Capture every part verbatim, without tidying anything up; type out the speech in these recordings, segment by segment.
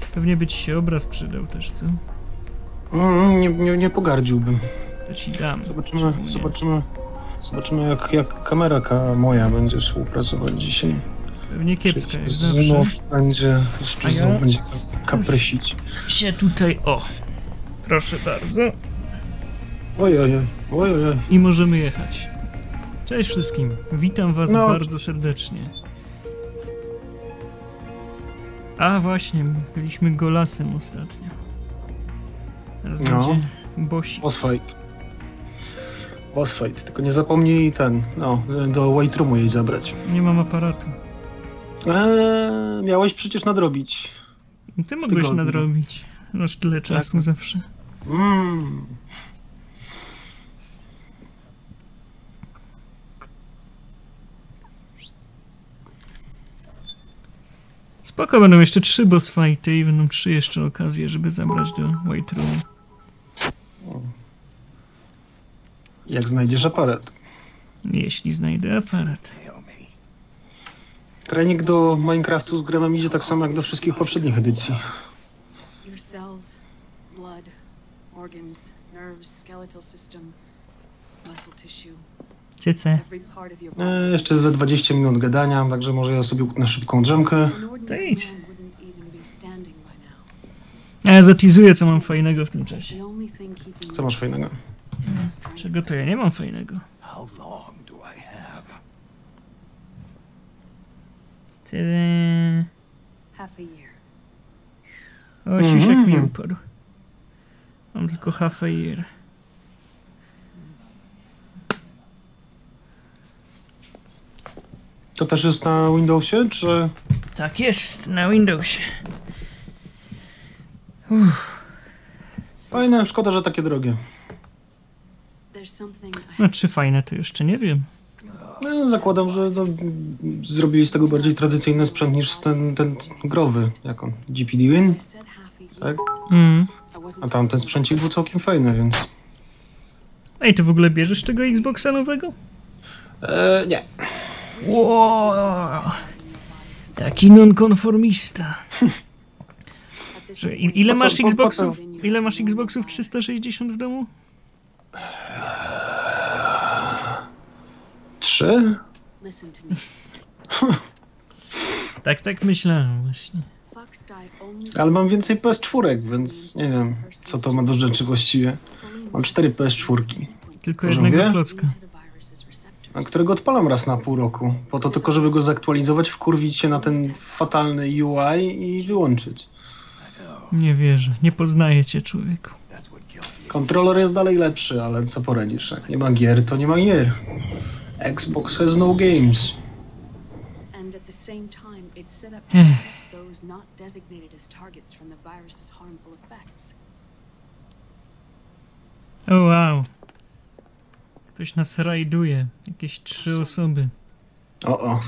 Pewnie by ci się obraz przydał też, co? Mm, nie, nie, nie pogardziłbym. To ci dam. Zobaczymy, zobaczymy, zobaczymy jak, jak kamera ka moja będzie współpracować dzisiaj. Pewnie kiepska, jak zawsze. Znów będzie, jeszcze A ja? znów będzie kaprysić. Się tutaj, o. Proszę bardzo. Oj, oj, oj, oj, oj, oj. I możemy jechać. Cześć wszystkim. Witam was No. bardzo serdecznie. A właśnie, byliśmy Golasem ostatnio. Teraz No. będzie Bosi. Boss fight. Boss fight, tylko nie zapomnij ten, no, do White Roomu jej zabrać. Nie mam aparatu. Eee, miałeś przecież nadrobić. Ty mogłeś tygodniu. nadrobić. Masz tyle czasu Tak. zawsze. Mm. Spoko, będą jeszcze trzy boss fighty i będą trzy jeszcze okazje, żeby zabrać do White Roomu. Jak znajdziesz aparat. Jeśli znajdę aparat. Trening do Minecraftu z Gremem idzie tak samo jak do wszystkich poprzednich edycji. Your cells, blood, organs, nerves, skeletal system, muscle tissue, Cyce. every part of your E, body. jeszcze ze dwadzieścia minut gadania, także może ja sobie utnę szybką drzemkę. An ordinary idź. man wouldn't even be standing by now. A ja zatizuję, co mam fajnego w tym czasie. The only thing keeping Co masz fajnego? is the strength. Czego to ja nie mam fajnego? How long do I have? Tyle. Half a year. O, sisiak mi Mhm. upadł. Mam tylko half a year. To też jest na Windowsie, czy... Tak jest, na Windowsie. Uff, Fajne, szkoda, że takie drogie. There's something I no czy fajne, to jeszcze nie wiem. No, zakładam, że to, zrobili z tego bardziej tradycyjny sprzęt niż ten, ten growy, jak on, G P D Win, I said half a year. tak? Mm. I wasn't A tamten sprzęcik był całkiem fajny, więc... Ej, ty w ogóle bierzesz tego Xboxa nowego? E, nie. Wow, taki nonkonformista. at this Że i- Ile Po co- masz po- po Xboxów? co? Ile masz Xboxów trzysta sześćdziesiąt w domu? Trzy? Listen to me. Tak, tak myślałem właśnie. Fox die only Ale mam więcej P S cztery, więc nie wiem, co to ma do rzeczy właściwie. Mam cztery P S cztery, Tylko Może jednego mówię? klocka. into the virus's receptors. a którego odpalam raz na pół roku. Po to tylko, żeby go zaktualizować, wkurwić się na ten fatalny U I i wyłączyć. Nie wierzę, nie poznaję cię, człowieku. That's what killed me. Kontroler jest dalej lepszy, ale co poradzisz? Jak nie ma gier, to nie ma gier. Xbox has no games. And at the same time, it's set up to Ech. protect those not designated as targets from the virus's harmful effects. O wow. Ktoś nas rajduje. Jakieś trzy osoby. O, o.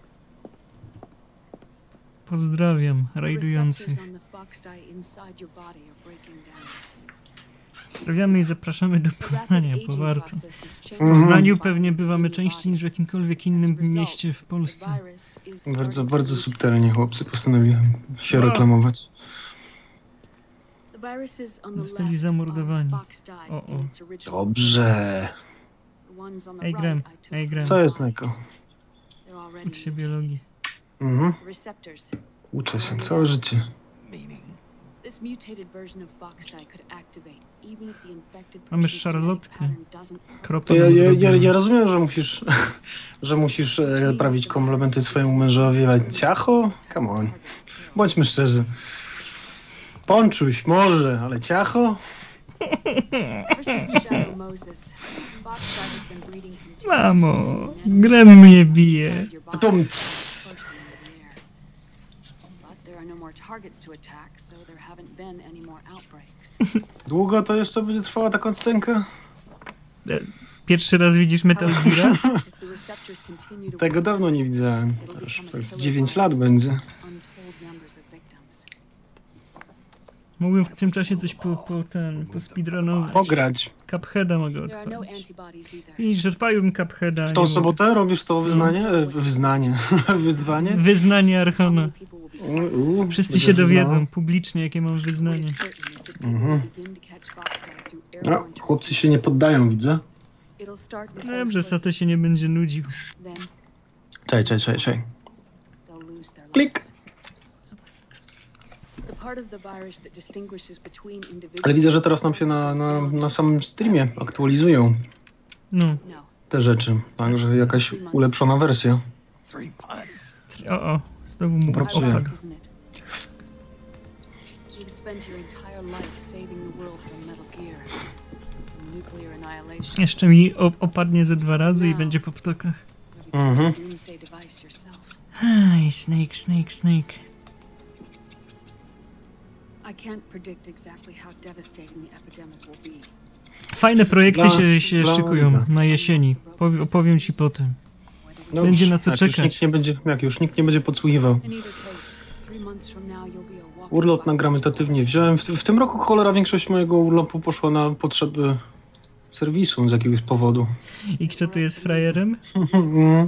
Pozdrawiam, The rajdujących. receptors on the fox die inside your body are breaking down. Pozdrawiamy i zapraszamy do The rapid Poznania, aging bo warto. process is changing W Poznaniu the pewnie environment bywamy within your częściej body. niż w jakimkolwiek innym mieście w Polsce. The virus is Bardzo, starting to bardzo reach subtelnie chłopcy postanowili się O. reklamować. The viruses on the Zostali left zamordowani. are fox die O, o. in its original Dobrze. form. The ones on the Ej, right Grem, I took ej, Grem. Co jest, Neko? They're already Ucz się mutated. biologii. Mhm. Receptors. Uczę się całe życie. Meaning? This mutated version of fox die could activate even if the infected Mamy person's genetic szarlotkę. pattern doesn't. To Kropla ja, nam ja, ja, zrobiła. ja rozumiem, że musisz, że musisz e, prawić komplementy swojemu mężowi, ale ciacho? Come on. Bądźmy szczerzy. Ponczuś, może, ale ciacho? Ever since Shadow Moses, fox die has been breeding continuously Mamo, in Grem mnie bije. inside your body Tum, and cs. person in the air. But there are no more targets to attack, so there haven't been any more outbreaks. Długo to jeszcze będzie trwała ta scenka? E, Pierwszy raz widzisz Metal Geara? If the receptors continue to Tego work, dawno nie widziałem. it'll Już become a z killer dziewięć virus lat that będzie. attacks untold numbers of victims. Mógłbym w tym czasie coś po, po ten, po speedrunować. Pograć. Cupheada mogę There are no odpalić. antibodies either. Widzisz, odpaliłbym Cupheada. W nie tą mogę. sobotę robisz to wyznanie? E, Wyznanie. Wyzwanie? Wyznanie How Archona. many people will be U, u, Wszyscy będziesz się wyznała? dowiedzą publicznie, jakie mam What wyznanie. is certain is that people Mhm. will begin to catch Foxdie through No, airborne chłopcy się nie poddają, widzę. It'll start with Dobrze, those Sate places. się nie będzie nudził. Then Czekaj, czekaj, czekaj, czekaj. they'll lose their Klik. lives. The part of the virus that distinguishes between individuals. Ale widzę, że teraz nam się na, na, na samym streamie aktualizują No, No. te rzeczy. Także jakaś ulepszona wersja. Three months. o o, znowu mu Pracuję. opadł. Isn't it? You've spent your entire life saving the world from Metal Gear. From nuclear annihilation. Jeszcze mi op- opadnie ze dwa razy i będzie po ptokach. You're becoming Mhm. a doomsday device yourself. Aj, Snake, Snake, Snake. I can't predict exactly how devastating the epidemic will be. Fajne projekty Dla- się, się dla- szykują na jesieni. Powie, opowiem ci potem. Whether No Będzie już, na co jak Już czekać. nikt nie będzie, jak już nikt nie będzie podsłuchiwał. in either case, three months from now you'll be a walking Urlop biological nagrametatywnie wziąłem. W, w tym roku cholera większość mojego urlopu poszła na potrzeby serwisu z jakiegoś powodu. I kto tu jest frajerem? Mm.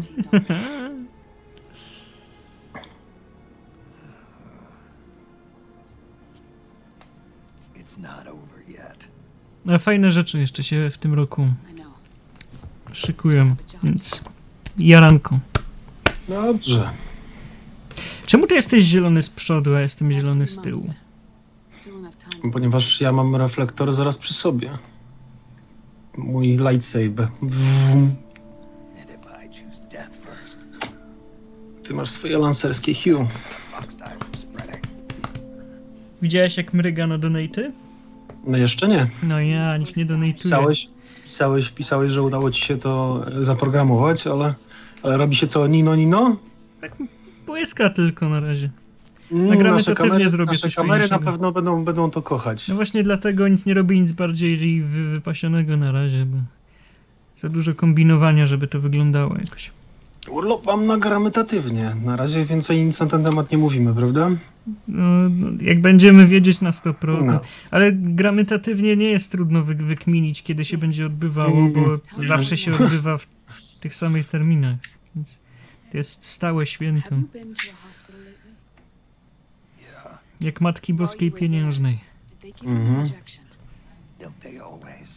It's not over yet. A fajne rzeczy jeszcze się w tym roku I know. szykują, więc jaranko. Dobrze. Czemu ty jesteś zielony z przodu, a jestem zielony z tyłu? Still enough time. Ponieważ ja mam reflektor zaraz przy sobie. Mój lightsaber. Wum. And if I choose death first, Ty masz swoje lancerskie Hue. Fox die from spreading. Widziałeś jak mryga na donaty? No jeszcze nie. No ja, nikt nie donatuje. Pisałeś, pisałeś, pisałeś, że udało ci się to e, zaprogramować, ale, ale robi się co? Nino, Nino? Błyska tylko na razie. Mm, Nagramy nasze to pewnie kamery, zrobię nasze coś kamery na fajniejszego. pewno będą, będą to kochać. No właśnie dlatego nic nie robi nic bardziej wy- wypasionego na razie, bo za dużo kombinowania, żeby to wyglądało jakoś. Urlop mam nagrametatywnie. Na razie więcej nic na ten temat nie mówimy, prawda? No, no, jak będziemy wiedzieć na sto procent. No. Ale gramatatywnie nie jest trudno wy- wykminić, kiedy się będzie odbywało, bo Mm. zawsze się odbywa w tych samych terminach. Więc to jest stałe święto. Have you been to a hospital lately? Yeah, Jak Matki Boskiej Pieniężnej. Did they give you Mhm. an injection? don't they always?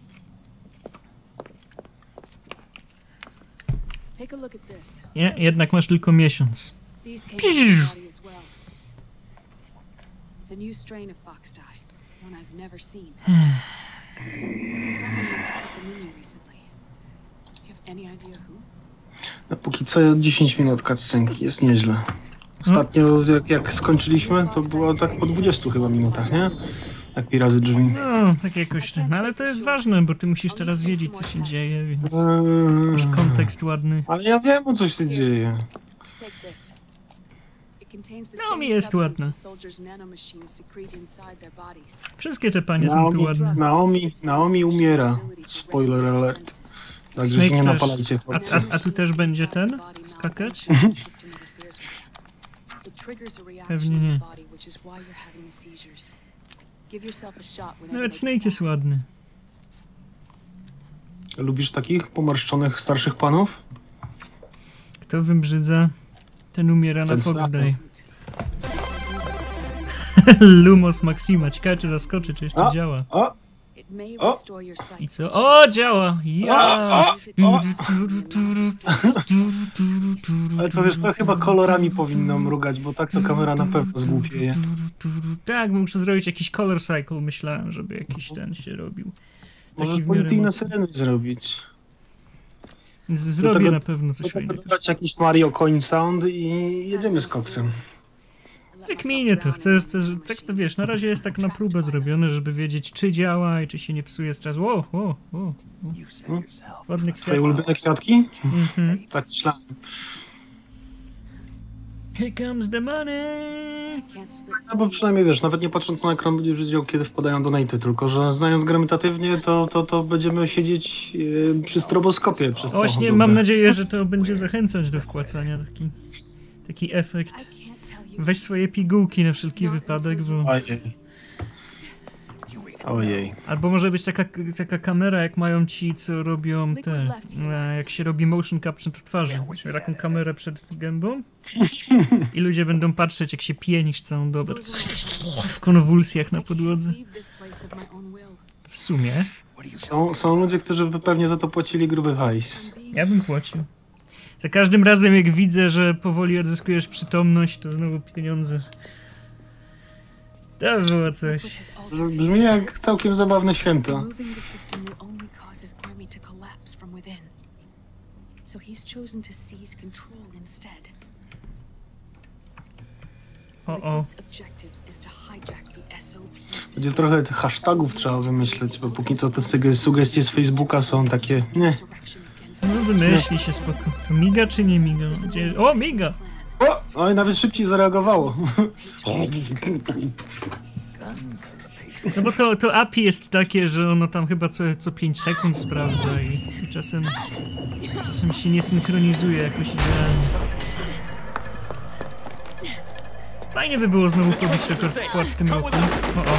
Take a look at this. Nie, jednak masz tylko miesiąc. These came from the body as well. It's a new strain of foxdie, one I've never seen. Someone must have put them in you recently. Do you have any idea who? No, póki co dziesięć minut cutscenki, jest nieźle. Ostatnio jak, jak skończyliśmy, to było tak po dwudziestu chyba minutach, nie? Jak Pirazy drzwi. No, tak jakoś. No, ale to jest ważne, bo ty musisz teraz wiedzieć, co się dzieje, więc masz Eee, kontekst ładny. Ale ja wiem, o co się dzieje. Take this. It contains the No, same mi jest substance ładne. the soldiers' nanomachines secrete inside their bodies. Wszystkie te panie są tu Naomi, ładne. Naomi, Naomi umiera. Spoiler alert. Także się Snake nie też. napalajcie, A, chłopcy. a, a tu też będzie ten? Skakać? Pewnie nie. Nawet Snake jest ładny. Lubisz takich pomarszczonych starszych panów? Kto wybrzydza, ten umiera na Ten Fox Satan. Day. Lumos Maxima. Ciekawe, czy zaskoczy, czy jeszcze A. działa. O! O! I co? O, działa! Ja! O, o, o. Ale to wiesz, to chyba kolorami powinno mrugać, bo tak to kamera na pewno zgłupieje. Tak, muszę zrobić jakiś color cycle, myślałem, żeby jakiś ten się robił. Możesz w miarę policyjne mocny. syreny zrobić. Z- Zrobię tego- na pewno Do coś tego fajnego. dodać jakiś Mario Coin Sound i jedziemy z koksem. Wykminię to, chcę, chcę, że tak to wiesz, na razie jest tak na próbę zrobione, żeby wiedzieć, czy działa i czy się nie psuje z czasu. O, o, o, You said Hmm? yourself. ładny Twoje kwiat. ulubione kwiatki? Mhm. Tak myślałem. Here comes the money! No bo przynajmniej wiesz, nawet nie patrząc na ekran będziesz wiedział, kiedy wpadają donaty, tylko że znając grametatywnie, to, to, to będziemy siedzieć yy, przy stroboskopie przez całą Właśnie dobę. mam nadzieję, że to będzie zachęcać do wpłacania, taki, taki efekt. Weź swoje pigułki na wszelki wypadek, bo Ojej. Ojej. Albo może być taka, taka kamera, jak mają ci, co robią te, e, jak się robi motion capture twarzy. Czyli taką kamerę przed gębą i ludzie będą patrzeć, jak się pienisz całą dobę. W konwulsjach na podłodze. Leave this place of my own will. W sumie, Są, są ludzie, którzy by pewnie za to płacili gruby hajs. ja bym płacił. Za każdym razem, jak widzę, że powoli odzyskujesz przytomność, to znowu pieniądze. To było coś. With his alteration, Brzmi jak całkiem zabawne święto. removing the system will only cause his army to collapse from within. So he's chosen to seize control instead. O, o. Liquid's objective is to hijack the S O P Będzie system. trochę tych hashtagów trzeba wymyśleć, bo póki co te suge- sugestie z Facebooka są takie, nie. Insurrection against No wymyśli się spoko. To miga czy nie miga? No, gdzie... O, miga! O! No i nawet szybciej zareagowało. Guns are the patriot. No bo to, to A P I jest takie, że ono tam chyba co, co pięć sekund sprawdza i, i czasem, czasem się nie synchronizuje jakoś idealnie. Fajnie by było znowu pobić rekord wkład w tym roku. O, o.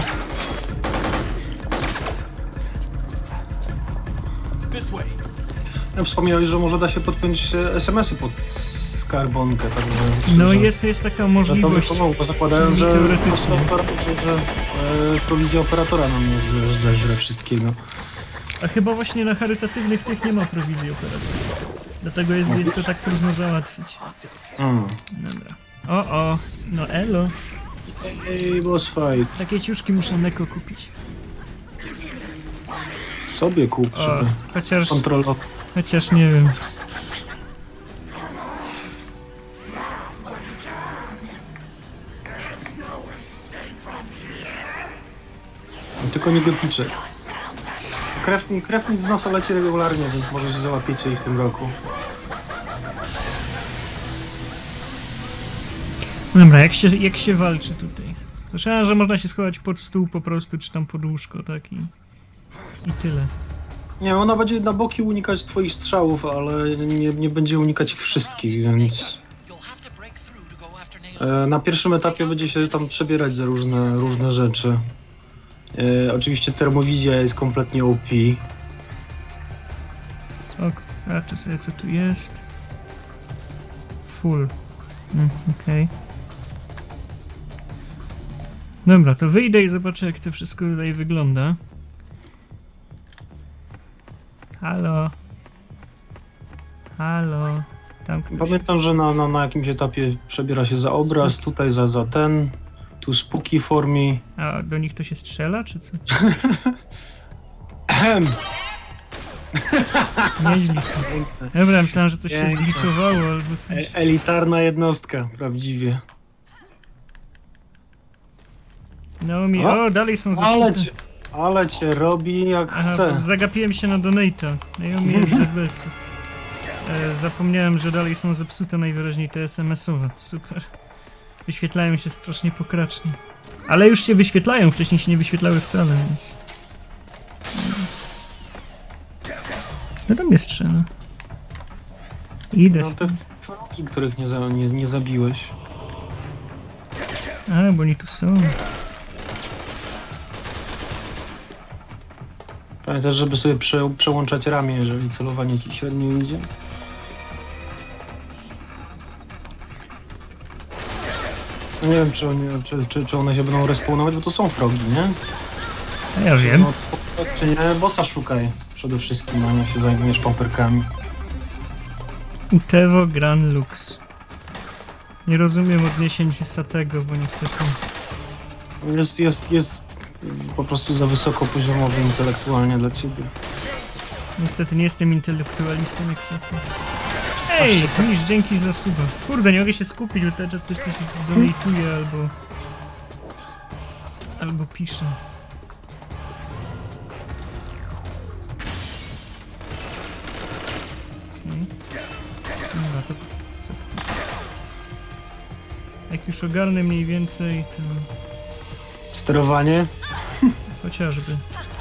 Ja wspomniałeś, że może da się podpiąć e, es em esy pod skarbonkę, także... No że- jest, jest taka że to by możliwość. pomogło, bo zakładając, że, przynajmniej teoretycznie. że, że e, prowizja operatora nam nie z- zeżre wszystkiego. A chyba właśnie na charytatywnych tych nie ma prowizji operatora. Dlatego jest, jest to tak trudno załatwić. Mm. Dobra. O, o. No elo. Ej, boss fight. Takie ciuszki muszę Neko kupić. Sobie kup, O, żeby chociaż, kontrolować. chociaż nie wiem. Tylko nie goticzek. Krew, krew nic z nosa leci regularnie, więc może się załapiecie i w tym roku. Dobra, jak się, jak się walczy tutaj? Słyszałem, że można się schować pod stół po prostu, czy tam pod łóżko, tak i... I tyle. Nie, ona będzie na boki unikać twoich strzałów, ale nie, nie będzie unikać ich wszystkich, więc... E, na pierwszym etapie będzie się tam przebierać za różne, różne rzeczy. E, oczywiście termowizja jest kompletnie O P. Spoko, zobaczę sobie co tu jest. Full. Mm, okej. Dobra, to wyjdę i zobaczę jak to wszystko tutaj wygląda. Halo. Halo. Tam ktoś Pamiętam, że na, na, na jakimś etapie przebiera się za obraz, tutaj za, za ten, tu spooky for me. jest. A do nich to się strzela, czy co? Ehem. Nieźli są. Dobra, myślałem, że coś się Piękne. zgliczowało albo coś. E, elitarna jednostka, prawdziwie. No mi... O, O, dalej są Ale zepsute. cię, ale cię robi jak Aha, chce. zagapiłem się na donate'a. Naomi jest the best. E, zapomniałem, że dalej są zepsute najwyraźniej te es em esowe. Super. Wyświetlają się strasznie pokracznie. Ale już się wyświetlają, wcześniej się nie wyświetlały wcale, więc... No tam jest strzela. Idę No z te tym. frogi, których nie, za, nie, nie zabiłeś. A, bo oni tu są. Pamiętasz, żeby sobie prze, przełączać ramię, jeżeli celowanie ci średnio idzie? No nie wiem, czy, oni, czy, czy, czy one się będą respawnować, bo to są frogi, nie? A ja wiem. No, to, czy nie, bossa szukaj przede wszystkim, a nie się zajmujesz pamperkami. Utevo Gran Lux. Nie rozumiem odniesień Satego, bo niestety... Jest, jest, jest po prostu za wysoko poziomowy intelektualnie dla ciebie. Niestety nie jestem intelektualistą jak Sato. Ej, Misz, dzięki za suba. Kurde, nie mogę się skupić, bo cały czas ktoś coś donatuje albo... Albo pisze. Okay. Dobra, to... Jak już ogarnę mniej więcej, to... Sterowanie? Chociażby.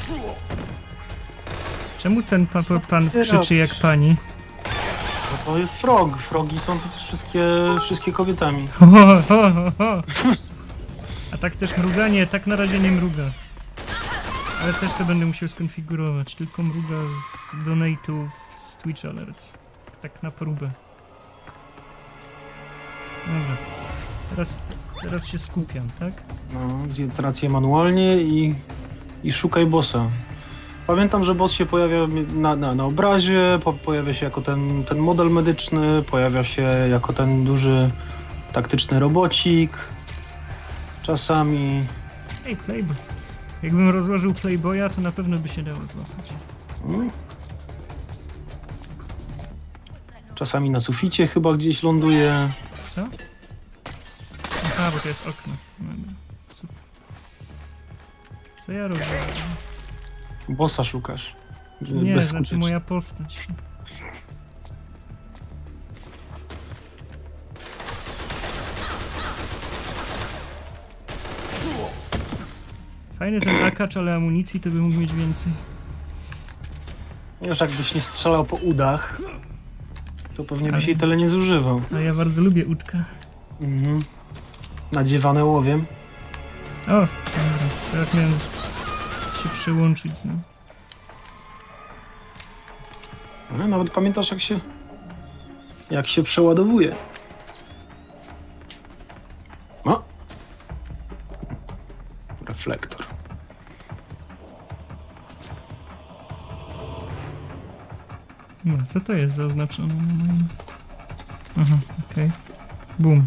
Czemu ten pa pa pan krzyczy jak pani? No to jest frog. Frogi są tu wszystkie, wszystkie kobietami. Ho, ho, ho, ho, ho. A tak też mruganie, tak na razie nie mruga. Ale też to będę musiał skonfigurować. Tylko mruga z donate'ów z Twitch Alerts. Tak na próbę. Dobra. Teraz, teraz się skupiam, tak? No, zjedz rację manualnie i, i szukaj bossa. Pamiętam, że boss się pojawia na, na, na obrazie, po, pojawia się jako ten, ten model medyczny, pojawia się jako ten duży taktyczny robocik. Czasami... Ej, Playboy. Jakbym rozłożył Playboya, to na pewno by się dało złapać. Hmm. Czasami na suficie chyba gdzieś ląduje. Co? Aha, bo to jest okno. Dobra, super. Co ja robię? Bossa szukasz. Nie, znaczy moja postać. Fajny ten akacz, ale amunicji to by mógł mieć więcej. Wiesz, jakbyś nie strzelał po udach, to pewnie Ale... byś jej tyle nie zużywał. A ja bardzo lubię udka. Mhm. Nadziewane łowiem. O, dobra, teraz miałem się przyłączyć z nią. No, nawet pamiętasz, jak się jak się przeładowuje. O! Reflektor. No, co to jest zaznaczone? Aha, okej. Okay. Bum.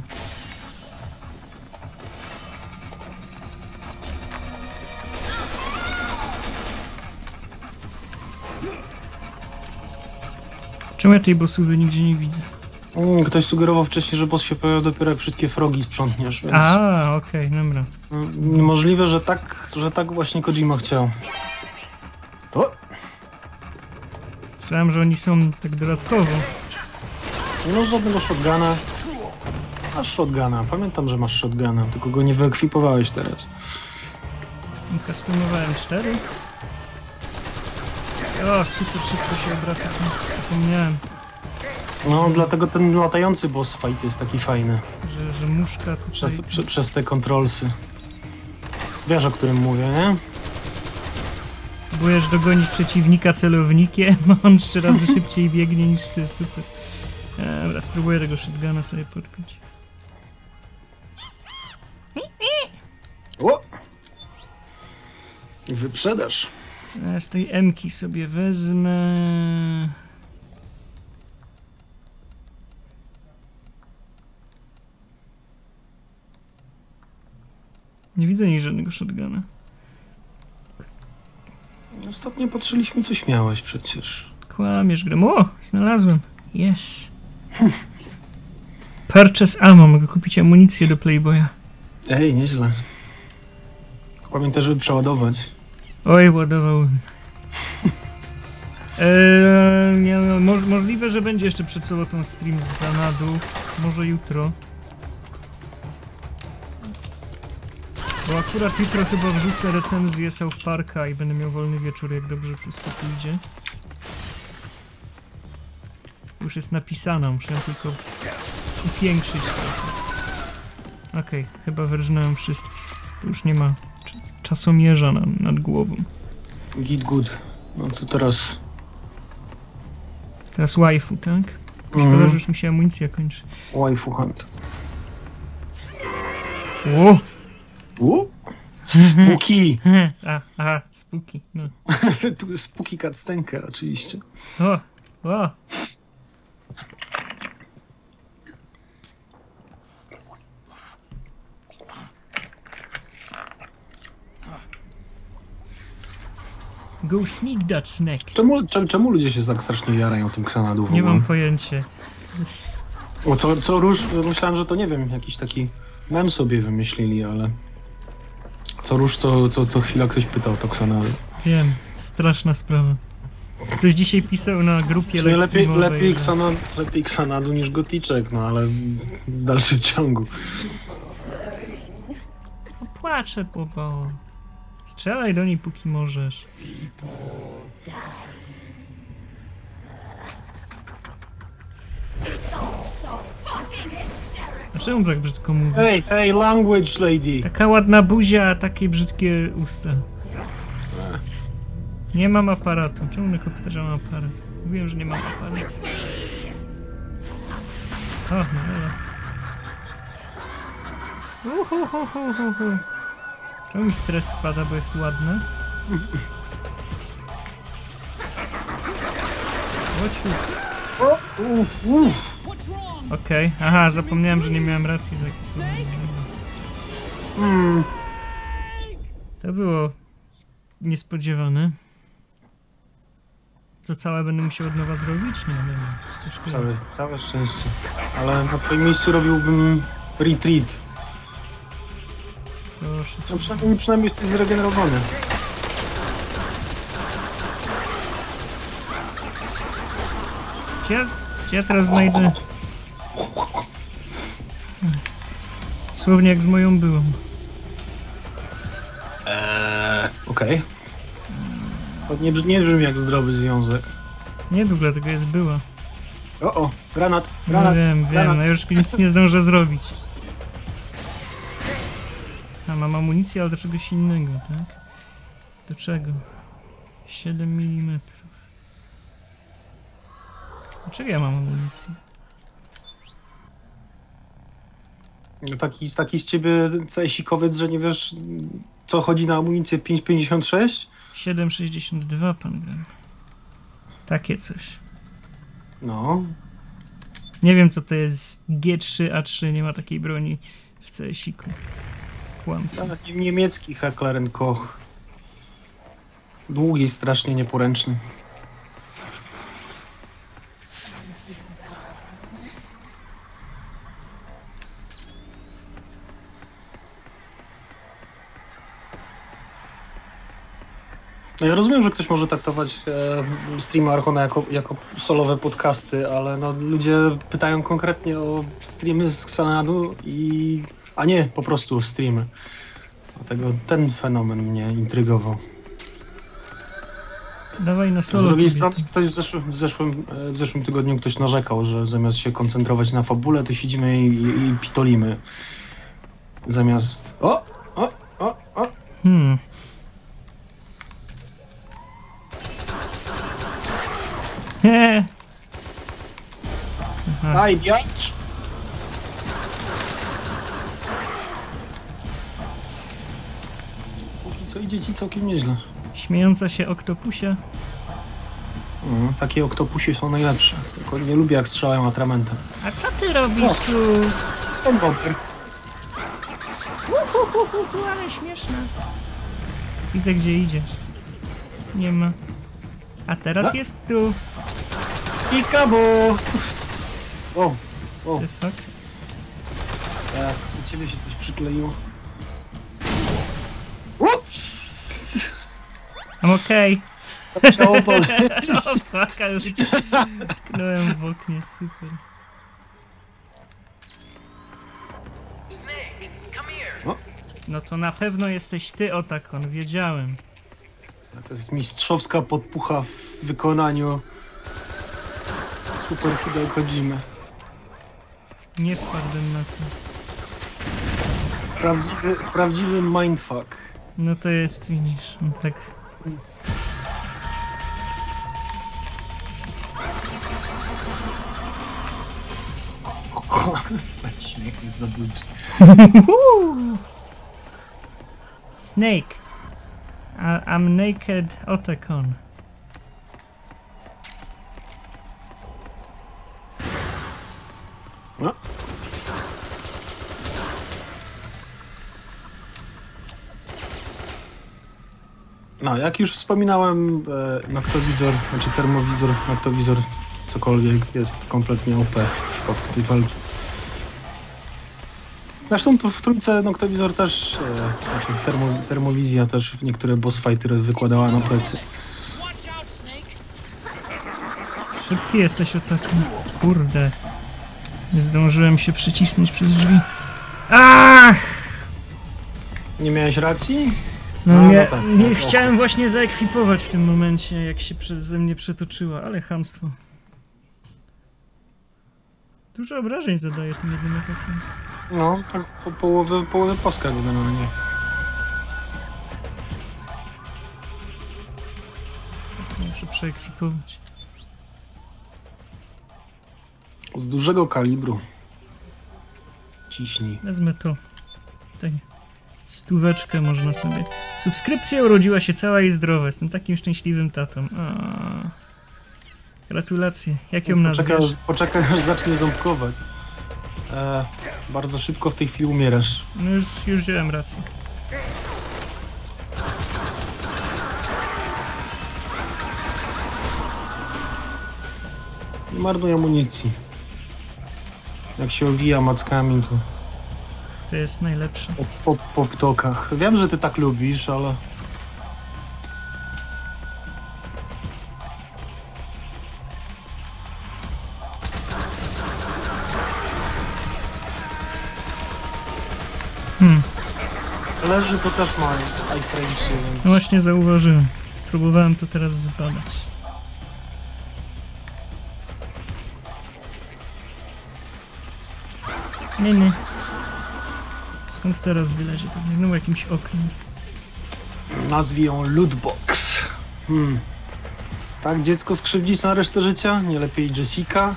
Czemu ja tej bossówy nigdzie nie widzę? Mm, ktoś sugerował wcześniej, że boss się pojawia dopiero jak wszystkie frogi sprzątniesz, więc... A, okej, okay, dobra. Mm, możliwe, że tak, że tak właśnie Kojima chciał. O! Myślałem, że oni są tak dodatkowo. Nie masz żadnego shotguna. Masz shotguna. Pamiętam, że masz shotguna, tylko go nie wyekwipowałeś teraz. Customowałem cztery. O, super szybko się obraca, zapomniałem. No, dlatego ten latający boss fight jest taki fajny. Że, że muszka tutaj... Przez, prze, przez te kontrolsy. Wiesz, o którym mówię, nie? Próbujesz dogonić przeciwnika celownikiem, a on trzy razy szybciej biegnie niż ty, super. Dobra, spróbuję tego shotguna sobie podpiąć. O! Wyprzedaż. Ja z tej M-ki sobie wezmę... Nie widzę nic żadnego shotguna. Ostatnio patrzyliśmy, coś miałeś przecież. Kłamiesz, Grem. O! Znalazłem. Yes. Purchase ammo. Mogę kupić amunicję do Playboya. Ej, nieźle. Pamiętaj, żeby przeładować. Oj, ładowałem. Eee, nie, no, moż, możliwe, że będzie jeszcze przed sobotą stream z Zanadu. Może jutro. Bo akurat jutro chyba wrzucę recenzję South Parka i będę miał wolny wieczór, jak dobrze wszystko pójdzie. Już jest napisana, muszę ją tylko upiększyć trochę. Okej, okay, chyba wyrżnąłem wszystkich. To już nie ma czasomierza na, nad głową. Git good. No to teraz... Teraz waifu, tak? Szkoda, Mm. że już mi się amunicja kończy. Waifu hunt. O! U? Spooky! A, aha, spooky. No. Tu jest spooky cutscenka oczywiście. O! O! Go sneak that snack. Czemu, czemu, czemu ludzie się tak strasznie jarają tym Xanadu w Nie ogóle? mam pojęcia. O, co, co róż, myślałem, że to nie wiem, jakiś taki mem sobie wymyślili, ale... Co róż, co, co, co chwila ktoś pytał o to Xanadu. Wiem, straszna sprawa. Ktoś dzisiaj pisał na grupie Czyli lepiej, livestreamowej, lepiej, że- Xanadu, lepiej Xanadu niż Goticzek, no ale w dalszym ciągu. No, płaczę, Bobo. Strzelaj do niej, póki możesz. A czemu tak brzydko mówi? Hey, hey, language lady! Taka ładna buzia, a takie brzydkie usta. Nie mam aparatu. Czemu na komputerze mam aparat? Mówiłem, że nie mam aparatu. O, no dobra. Uhuhuhuhuhu. Czemu mi stres spada, bo jest ładne? Ociu. Okej, okay. Aha, zapomniałem, że nie miałem racji za Mm. To było niespodziewane. Co całe będę musiał od nowa zrobić? Nie, nie wiem. Coś tu. Całe, całe szczęście. Ale na twoim miejscu robiłbym retreat. Proszę. No przynajmniej, przynajmniej jesteś zregenerowany. Czy ja, czy ja teraz znajdę... Słownie jak z moją byłą. Eee, Okej. Okay. To nie, nie brzmi jak zdrowy związek. Nie, dlatego jest była. O, o, granat, No granat, wiem, granat. wiem, no już nic nie zdążę zrobić. A, mam amunicję, ale do czegoś innego, tak? Do czego? siedem milimetrów. Dlaczego ja mam amunicję? No taki, taki z ciebie cesikowiec, że nie wiesz, co chodzi na amunicję pięć pięćdziesiąt sześć? siedem sześćdziesiąt dwa, pan gra. Takie coś. No. Nie wiem, co to jest G trzy A trzy, nie ma takiej broni w C S iku. Kłamca. Taki niemiecki Heckler and Koch. Długi, strasznie nieporęczny. No ja rozumiem, że ktoś może traktować e, streama Archona jako, jako solowe podcasty, ale no, ludzie pytają konkretnie o streamy z Xanadu i... a nie po prostu streamy. Dlatego ten fenomen mnie intrygował. Dawaj na solo. Z drugiej kobiety. strony ktoś w zeszłym, w, zeszłym, e, w zeszłym tygodniu ktoś narzekał, że zamiast się koncentrować na fabule, to siedzimy i, i, i pitolimy. Zamiast... O! O! O! O! Hmm. Hehe. Aha. Aj, biacz! Póki co idzie ci całkiem nieźle. Śmiejąca się oktopusia. No, takie oktopusie są najlepsze. Tylko nie lubię, jak strzelają atramentem. A co ty robisz O. tu? Ten bomber. Uhuhuhu, ale śmieszne. Widzę, gdzie idziesz. Nie ma. A teraz A? jest tu. I kabo! O! O! The fuck? Tak, u ciebie się coś przykleiło. Ups! I'm okej. To chciało boleć. O fuck, ale tknąłem w oknie, super. No to na pewno jesteś ty, Otakon, wiedziałem. To jest mistrzowska podpucha w wykonaniu Super Hideo Kojimy. Nie wpadłem na to. Prawdziwy, prawdziwy mindfuck. No to jest, widzisz, on tak... Śmiech jest zabójczy. Snake. I, I'm naked Otakon. No. No, jak już wspominałem, e, noktowizor, znaczy termowizor, noktowizor, cokolwiek jest kompletnie O P w przypadku tej walki. Zresztą tu w trójce noktowizor też, e, znaczy termo, termowizja też w niektóre boss fighty wykładała na plecy. Szybki jesteś, Otakon. Kurde. Nie zdążyłem się przycisnąć przez drzwi. Ach! Nie miałeś racji? No, No, nie, no tak, nie tak, chciałem oko. właśnie zaekwipować w tym momencie, jak się przeze mnie przetoczyła, ale chamstwo. Dużo obrażeń zadaje tym jednym atakiem. No, tak po połowy, połowy poska generalnie. Muszę przeekwipować. Z dużego kalibru. Ciśnij. Wezmę to. Tutaj. Stóweczkę można sobie. Subskrypcja urodziła się cała i zdrowa. Jestem takim szczęśliwym tatą. A. Gratulacje. Jak ją Poczekaj, nazwiesz? poczekaj aż zacznie ząbkować. E, bardzo szybko w tej chwili umierasz. No już, już wziąłem rację. Nie marnuj amunicji. Jak się owija mackami, to To jest najlepsze. po, po, po ptokach. Wiem, że ty tak lubisz, ale... Hmm. Leży to też ma iframe'sy, No więc... właśnie zauważyłem. Próbowałem to teraz zbadać. Nie, nie. Skąd teraz wylezie? Pewnie znowu jakimś oknem. Nazwij ją Lootbox. Hmm. Tak dziecko skrzywdzić na resztę życia? Nie lepiej Jessica?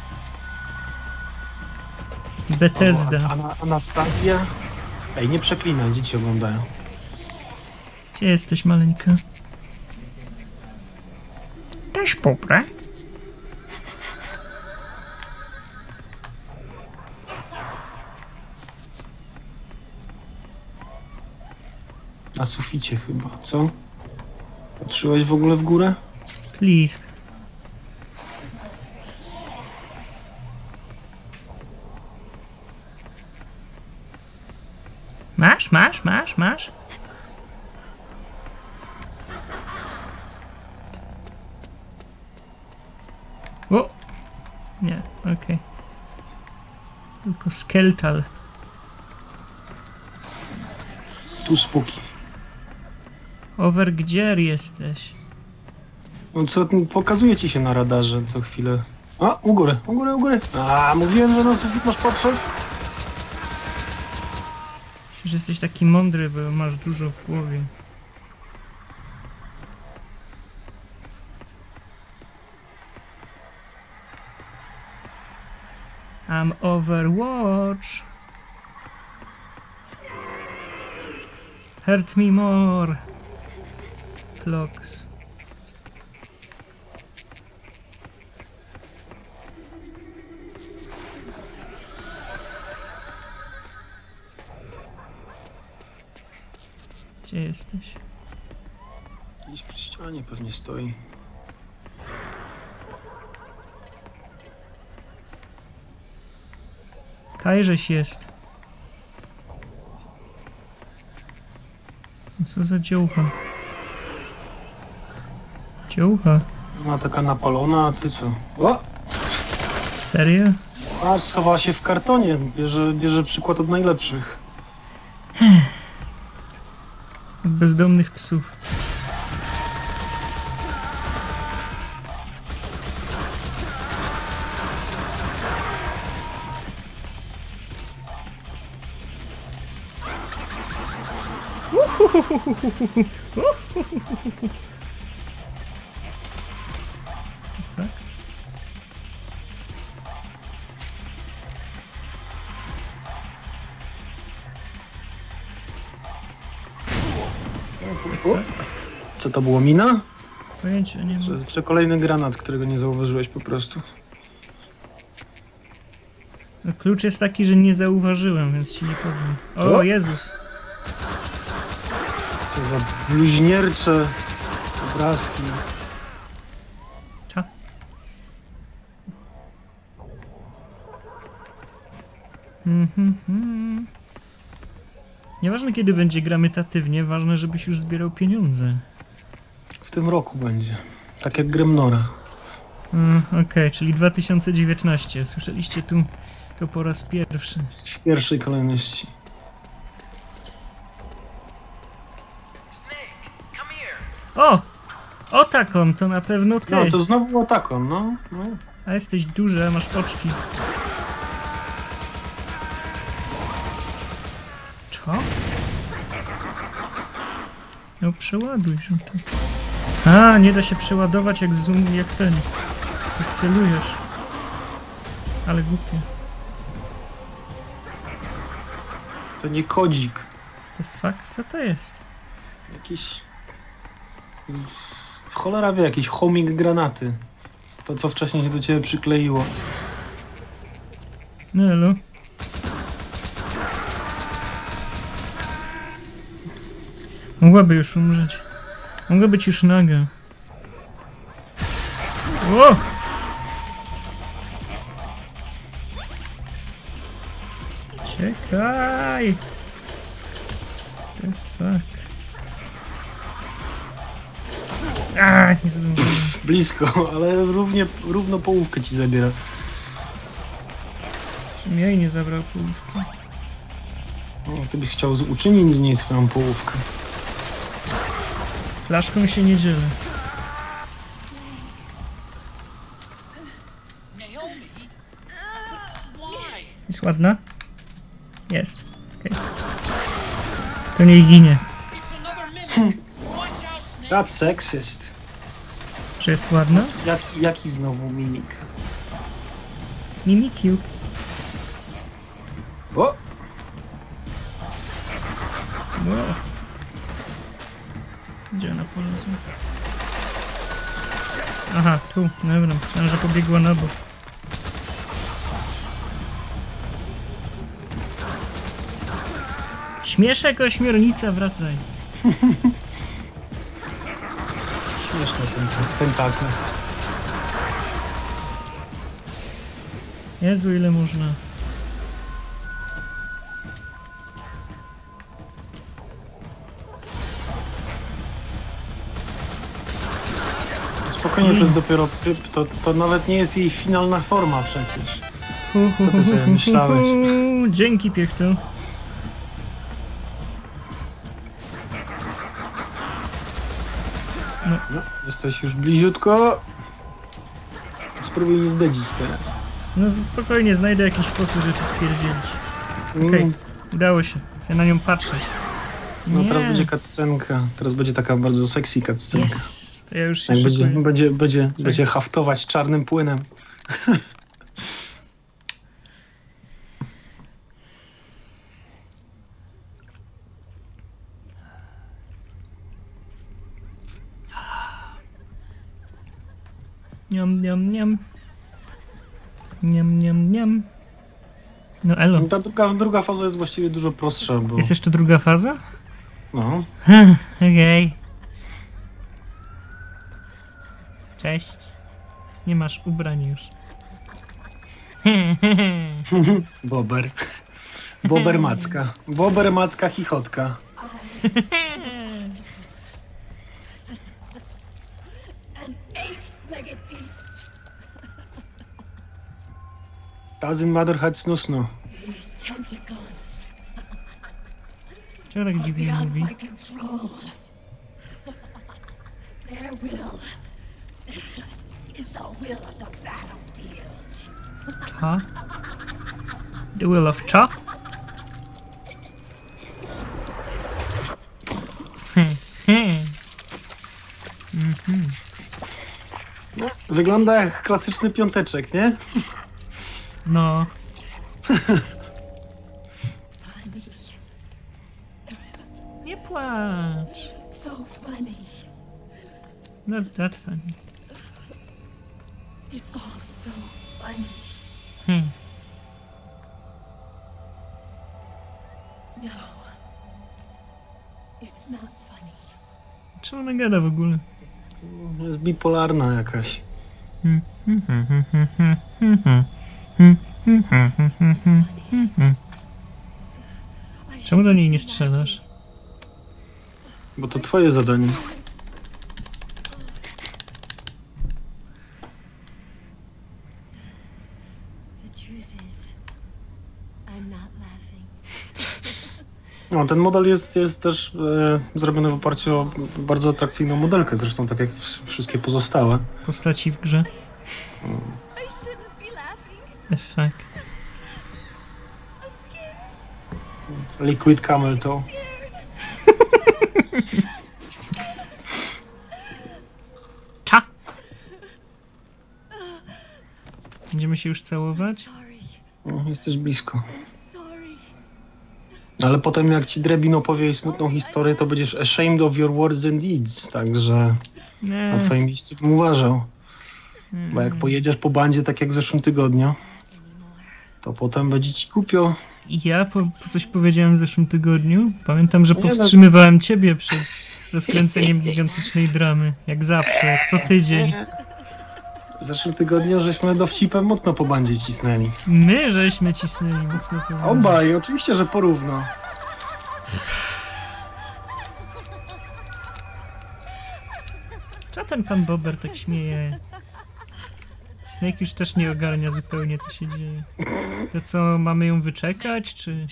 Bethesda. Albo Ana Anastazja? Ej, nie przeklinaj, dzieci oglądają. Gdzie jesteś, maleńka? Też poprę. Na suficie chyba, co? Patrzyłeś w ogóle w górę? Please. Masz, masz, masz, masz? O! Nie, okej. Okay. Tylko skeletal. Tu spuki. Over, gdzie jesteś? No co, pokazuje ci się na radarze co chwilę. A, u góry, u góry, u góry. A, mówiłem, że na sufit masz patrzeć. Że jesteś taki mądry, bo masz dużo w głowie. I'm Overwatch. Hurt me more. Clocks. Gdzie jesteś? Gdzieś przy ścianie pewnie stoi. Kajżeś jest. Co za dziołcha? Dziołcha? Ona taka napalona, a ty co? O! Serio? A, schowała się w kartonie. Bierze, bierze przykład od najlepszych. Od bezdomnych psów. O! Co to było, mina? Pojęcia nie mam. Czy, czy kolejny granat, którego nie zauważyłeś po prostu? No, klucz jest taki, że nie zauważyłem, więc ci nie powiem. O, O! Jezus! Co za bluźniercze obrazki. Cza. Mhm, mhm. Nieważne kiedy będzie gra metatywnie, ważne żebyś już zbierał pieniądze. W tym roku będzie. Tak jak Gremnora. Mm, Okej, okay, czyli dwa tysiące dziewiętnaście. Słyszeliście tu to po raz pierwszy. W pierwszej kolejności. O! Otakon, to na pewno ty. No, to znowu Otakon, no. no. A jesteś duży, a masz oczki. Co? No przeładuj się tu. A, nie da się przeładować jak zoom, jak ten. Jak celujesz. Ale głupie. To nie kodzik. The fuck? Co to jest? Jakiś... Cholera wie, jakiś homing granaty. To, co wcześniej się do ciebie przykleiło. No elo. Mogłaby już umrzeć. Mogła być już naga. O! Czekaj! The fuck? A, nie zdążyłem. Blisko, ale równie, równo połówkę ci zabiera. Czym ja jej nie zabrał połówki? O, ty byś chciał z- uczynić z niej swoją połówkę. Flaszką się nie dzielę. Jest ładna? Jest. Okay. To nie ginie. That's sexist. Czy jest ładna? Jak, jaki znowu mimik? Mimikiu. O! Wow. Gdzie ona polazła? Aha, tu. Dobra, myślałem, że pobiegła na bok. Śmieszek, ośmiornica, wracaj. Śmieszne ten tentakle. Jezu, ile można. Spokojnie, to jest dopiero tryb, to, to nawet nie jest jej finalna forma przecież. Co ty sobie myślałeś? Dzięki, piechto. No, jesteś już bliziutko. Spróbuj nie zdedzić teraz. No spokojnie, znajdę jakiś sposób, żeby to spierdzielić. Okej, Mm, udało się. Chcę na nią patrzeć. no Nie. teraz będzie cutscenka. Teraz będzie taka bardzo sexy cutscenka. Yes! To ja już się Jak będzie, szykuję. będzie, będzie, będzie haftować czarnym płynem. Niam, niam, niam. Niam, niam, niam. No elo. Ta druga, druga faza jest właściwie dużo prostsza, bo... Jest jeszcze druga faza? No. Okej. Cześć. Nie masz ubrań już. Bober. Bober macka. Bober macka chichotka. An eight-legged beast. Doesn't matter how snusno. These tentacles Czemu tak are dziwnie beyond mówi? my control. Their will is the will of the battlefield. Ha? The Will of Cha? Mhm. No, wygląda jak klasyczny piąteczek, nie? No. Funny. Nie płacz. So funny. Not that funny. It's all so funny. Hmm. No. It's not funny. Czemu ona gada w ogóle? Jest bipolarna jakaś. Hmm. It's funny. I Czemu do niej nie shouldn't be strzelasz? Bo to twoje zadanie. The truth is, I'm not laughing. No, ten model jest, jest też e, zrobiony w oparciu o bardzo atrakcyjną modelkę, zresztą tak jak w- wszystkie pozostałe. Postaci w grze. I shouldn't be laughing. The fuck. I'm scared. Liquid Camel to. Będziemy się już całować? Sorry. No, jesteś blisko. Sorry. Ale potem jak ci Drebin opowie jej smutną historię, to będziesz ashamed of your words and deeds. Także Nie. na twoim miejscu bym uważał. Bo jak pojedziesz po bandzie tak jak w zeszłym tygodniu, to potem będzie ci głupio. Ja po, po coś powiedziałem w zeszłym tygodniu. Pamiętam, że Nie, no- powstrzymywałem ciebie przed rozkręceniem gigantycznej dramy. Jak zawsze, jak co tydzień. W zeszłym tygodniu żeśmy dowcipem mocno po bandzie cisnęli. My żeśmy cisnęli mocno po bandzie. Obaj, oczywiście, że porówno. Co ten pan Bobber tak śmieje? Snake już też nie ogarnia zupełnie, co się dzieje. To co, mamy ją wyczekać, czy...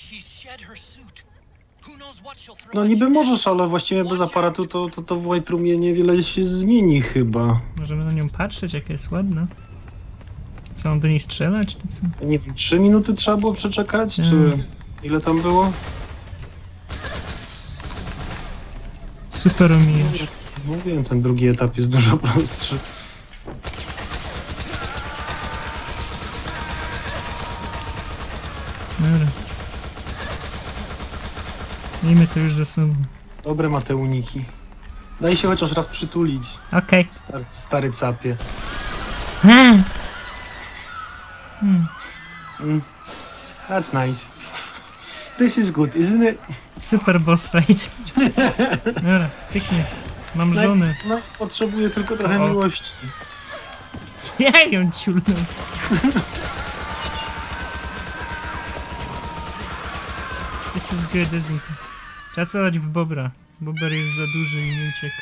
No niby możesz, ale właściwie bez aparatu to, to, to w White Roomie niewiele się zmieni chyba. Możemy na nią patrzeć, jaka jest ładna. Co, on do niej strzelać, czy co? Nie wiem, trzy minuty trzeba było przeczekać, czy Hmm. ile tam było? Super omijasz. Mówiłem, ten drugi etap jest dużo prostszy. Dobra. Miejmy to już za sobą. Dobre ma te uniki. Daj się chociaż raz przytulić, Okej. stary, stary capie. Hmm. Hmm. Mm. That's nice. This is good, isn't it? Super boss fight. Dobra, styknie. Mam żonę. Snipe potrzebuje tylko trochę O. miłości. Ja ją ciulnę. This is good, isn't it? Trzeba celować w Bobra. Bobber jest za duży i nie ucieka.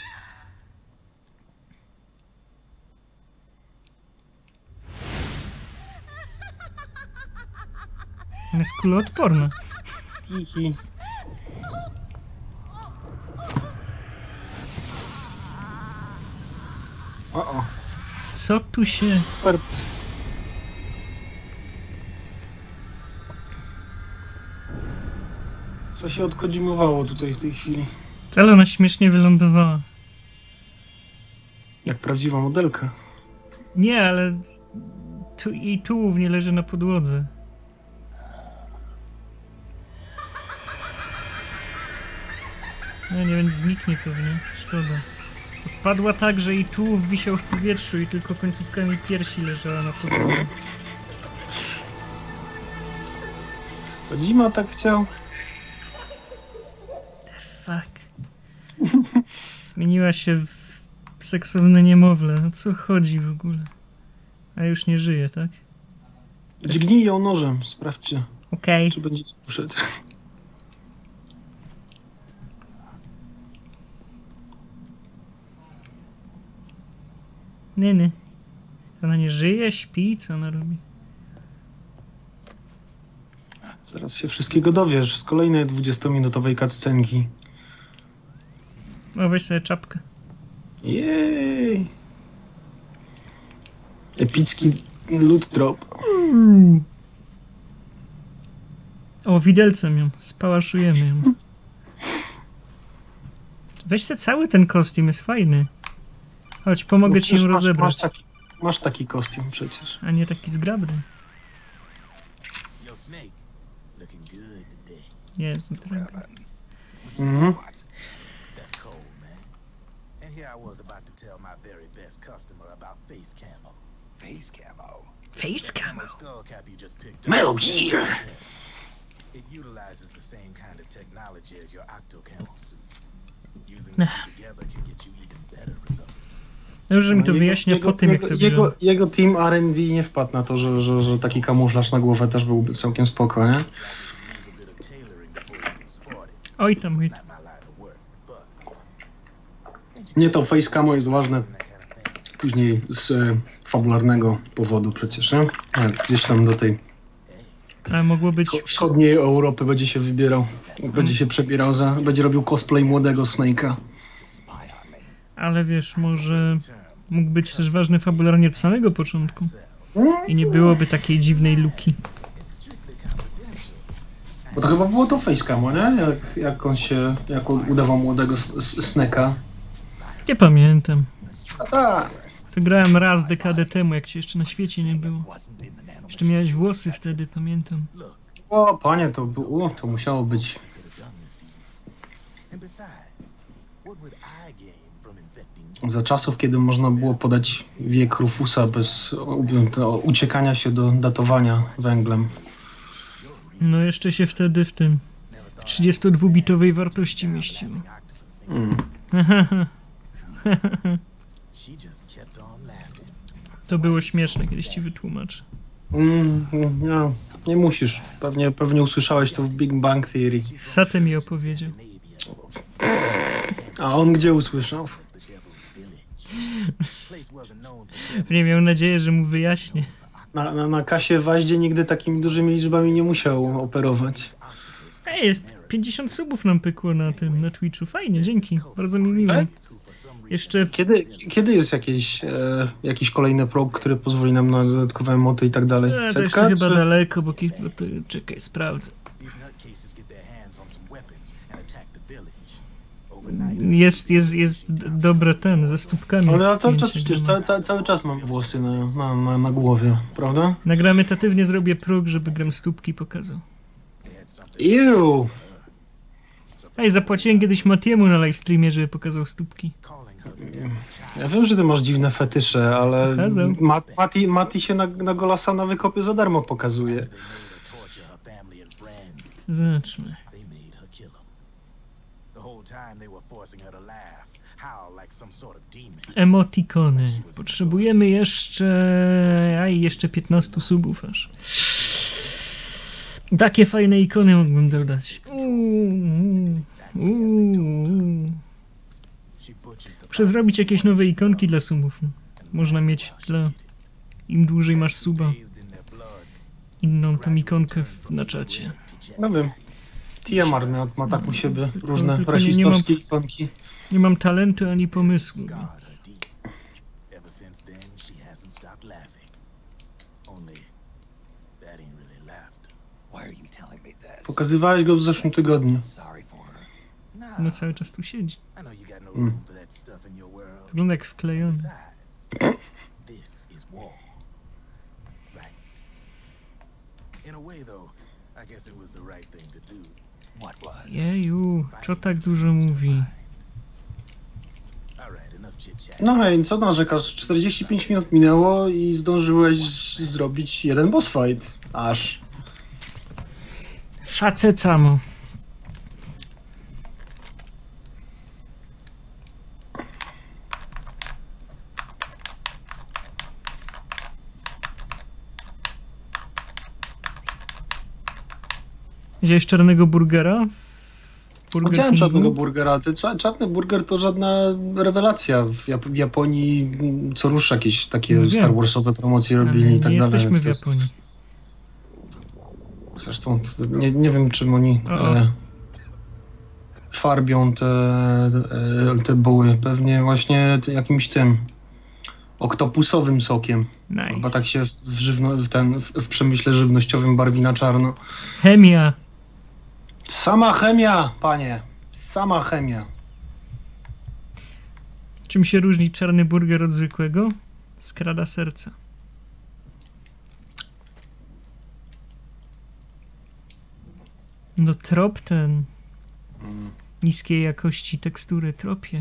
Ona jest kuloodporna. Hihi. O, o. Co tu się... Super. Co się odkodzimowało tutaj w tej chwili? Ale ona śmiesznie wylądowała. Jak prawdziwa modelka. Nie, ale... Tu, jej tułów nie leży na podłodze. No nie wiem, zniknie pewnie. Szkoda. Spadła tak, że jej tułów wisiał w powietrzu i tylko końcówkami piersi leżała na podłodze. Kojima tak chciał. Fuck. Zmieniła się w seksowne niemowlę. O co chodzi w ogóle? A już nie żyje, tak? Dźgnij ją nożem, sprawdźcie, Okej. czy będzie słyszeć. Nie, nie. Ona nie żyje, śpi? Co ona robi? Zaraz się wszystkiego dowiesz z kolejnej dwudziestominutowej cutscenki. O, weź sobie czapkę. Jej! Epicki loot drop. O, widelcem ją. Spałaszujemy ją. Weź se cały ten kostium, jest fajny. Chodź, pomogę No ci przecież ją masz, rozebrać. masz, taki, masz taki kostium przecież. A nie taki zgrabny. Yo, Snake, looking good today. Jezu, drogi. Mhm. That's cold, man. And here I was about to tell my very best customer about face camo. Face camo? Face camo. The skull cap you just picked up. Metal Gear! It utilizes the same kind of technology as your octo camo suit. Using the Nah. two together can get you even better results. Dobrze mi to Jego- wyjaśnia jego, po tym, jak jego, to jego, było. jego team R and D nie wpadł na to, że, że, że taki kamuflaż na głowę też byłby całkiem spoko, nie? Use a bit of tailoring before you can sport it. Oj tam, oj tam. Not my line of work, but Nie, to face camo jest ważne that kind of thing. później z e, fabularnego powodu przecież, nie? Jak gdzieś tam do tej Ale mogło być... wscho- wschodniej Europy będzie się wybierał, będzie się przebierał za, będzie robił cosplay młodego Snake'a. Ale wiesz, może mógł być też ważny fabularnie od samego początku. I nie byłoby takiej dziwnej luki. Bo to chyba było to face camo, nie? Jak, jak on się, jak on udawał młodego S- S- Snake'a. Nie pamiętam. A tak. To grałem raz dekadę temu, jak cię jeszcze na świecie nie było. Jeszcze miałeś włosy wtedy, pamiętam. O, panie, to było, to musiało być. Za czasów, kiedy można było podać wiek Rufusa bez u- uciekania się do datowania węglem. No jeszcze się wtedy w tym w trzydziestodwubitowej wartości mieściło. Mm. To było śmieszne, kiedyś ci wytłumaczę. Mm, no, nie musisz. Pewnie, pewnie usłyszałeś to w Big Bang Theory. Sate mi opowiedział. A on gdzie usłyszał? Nie miał nadzieję, że mu wyjaśnię. Na, na, na kasie Waździe nigdy takimi dużymi liczbami nie musiał operować. Ej, jest pięćdziesiąt subów nam pykło na tym, na Twitchu. Fajnie, dzięki. Bardzo mi miło. Jeszcze... Kiedy, kiedy jest jakieś, e, jakiś kolejny prób, który pozwoli nam na dodatkowe emoty i tak dalej? E, to Setka, jeszcze chyba czy... daleko, bo, ki- bo to, czekaj, sprawdzę. Jest, jest, jest d- dobre ten, ze stópkami. Ale ja cały czas zdjęcie przecież nie ma. cały, cały, cały czas mam włosy na, na, na, na głowie, prawda? Nagramy zrobię próg, żeby gram stópki pokazał. Iu! Ej, zapłaciłem kiedyś Matiemu na livestreamie, żeby pokazał stópki. Ja wiem, że ty masz dziwne fetysze, ale Pokazał. Ma, Mati, Mati się na, na Golasa na wykopie za darmo pokazuje. Zobaczmy. Emotikony. Potrzebujemy jeszcze... Aj, jeszcze piętnaście subów aż. Takie fajne ikony mógłbym dodać. Uuu, uuu. Muszę zrobić jakieś nowe ikonki dla subów. Można mieć dla... Im dłużej masz suba. Inną tą ikonkę w, na czacie. No wiem. T M R ma, ma tak u siebie różne Tylko nie- nie rasistowskie ikonki. Nie mam talentu ani pomysłu, więc... Pokazywałeś go w zeszłym tygodniu. No cały czas tu siedzi. Mm. Wygląda jak wklejony. Jeju, co tak dużo mówi? No hej, co narzekasz? czterdzieści pięć minut minęło i zdążyłeś zrobić jeden boss fight. Aż. Facet samo. Widziałeś czarnego burgera? w Burger Widziałem Kingu? czarnego burgera. Ty, cza- czarny burger to żadna rewelacja. W, Jap- w Japonii mm, co rusz jakieś takie No wiem. Star Warsowe promocje robili Ale i tak nie dalej. jesteśmy w więc to jest- Japonii. Zresztą to nie, nie wiem, czym oni O, o. e, farbią te, e, te buły. Pewnie właśnie t- jakimś tym oktopusowym sokiem. Chyba Nice. tak się w, żywno, w, ten, w, w przemyśle żywnościowym barwi na czarno. Chemia. Sama chemia, panie. Sama chemia. Czym się różni czarny burger od zwykłego? Skrada serca. No trop ten. Niskiej jakości tekstury tropie.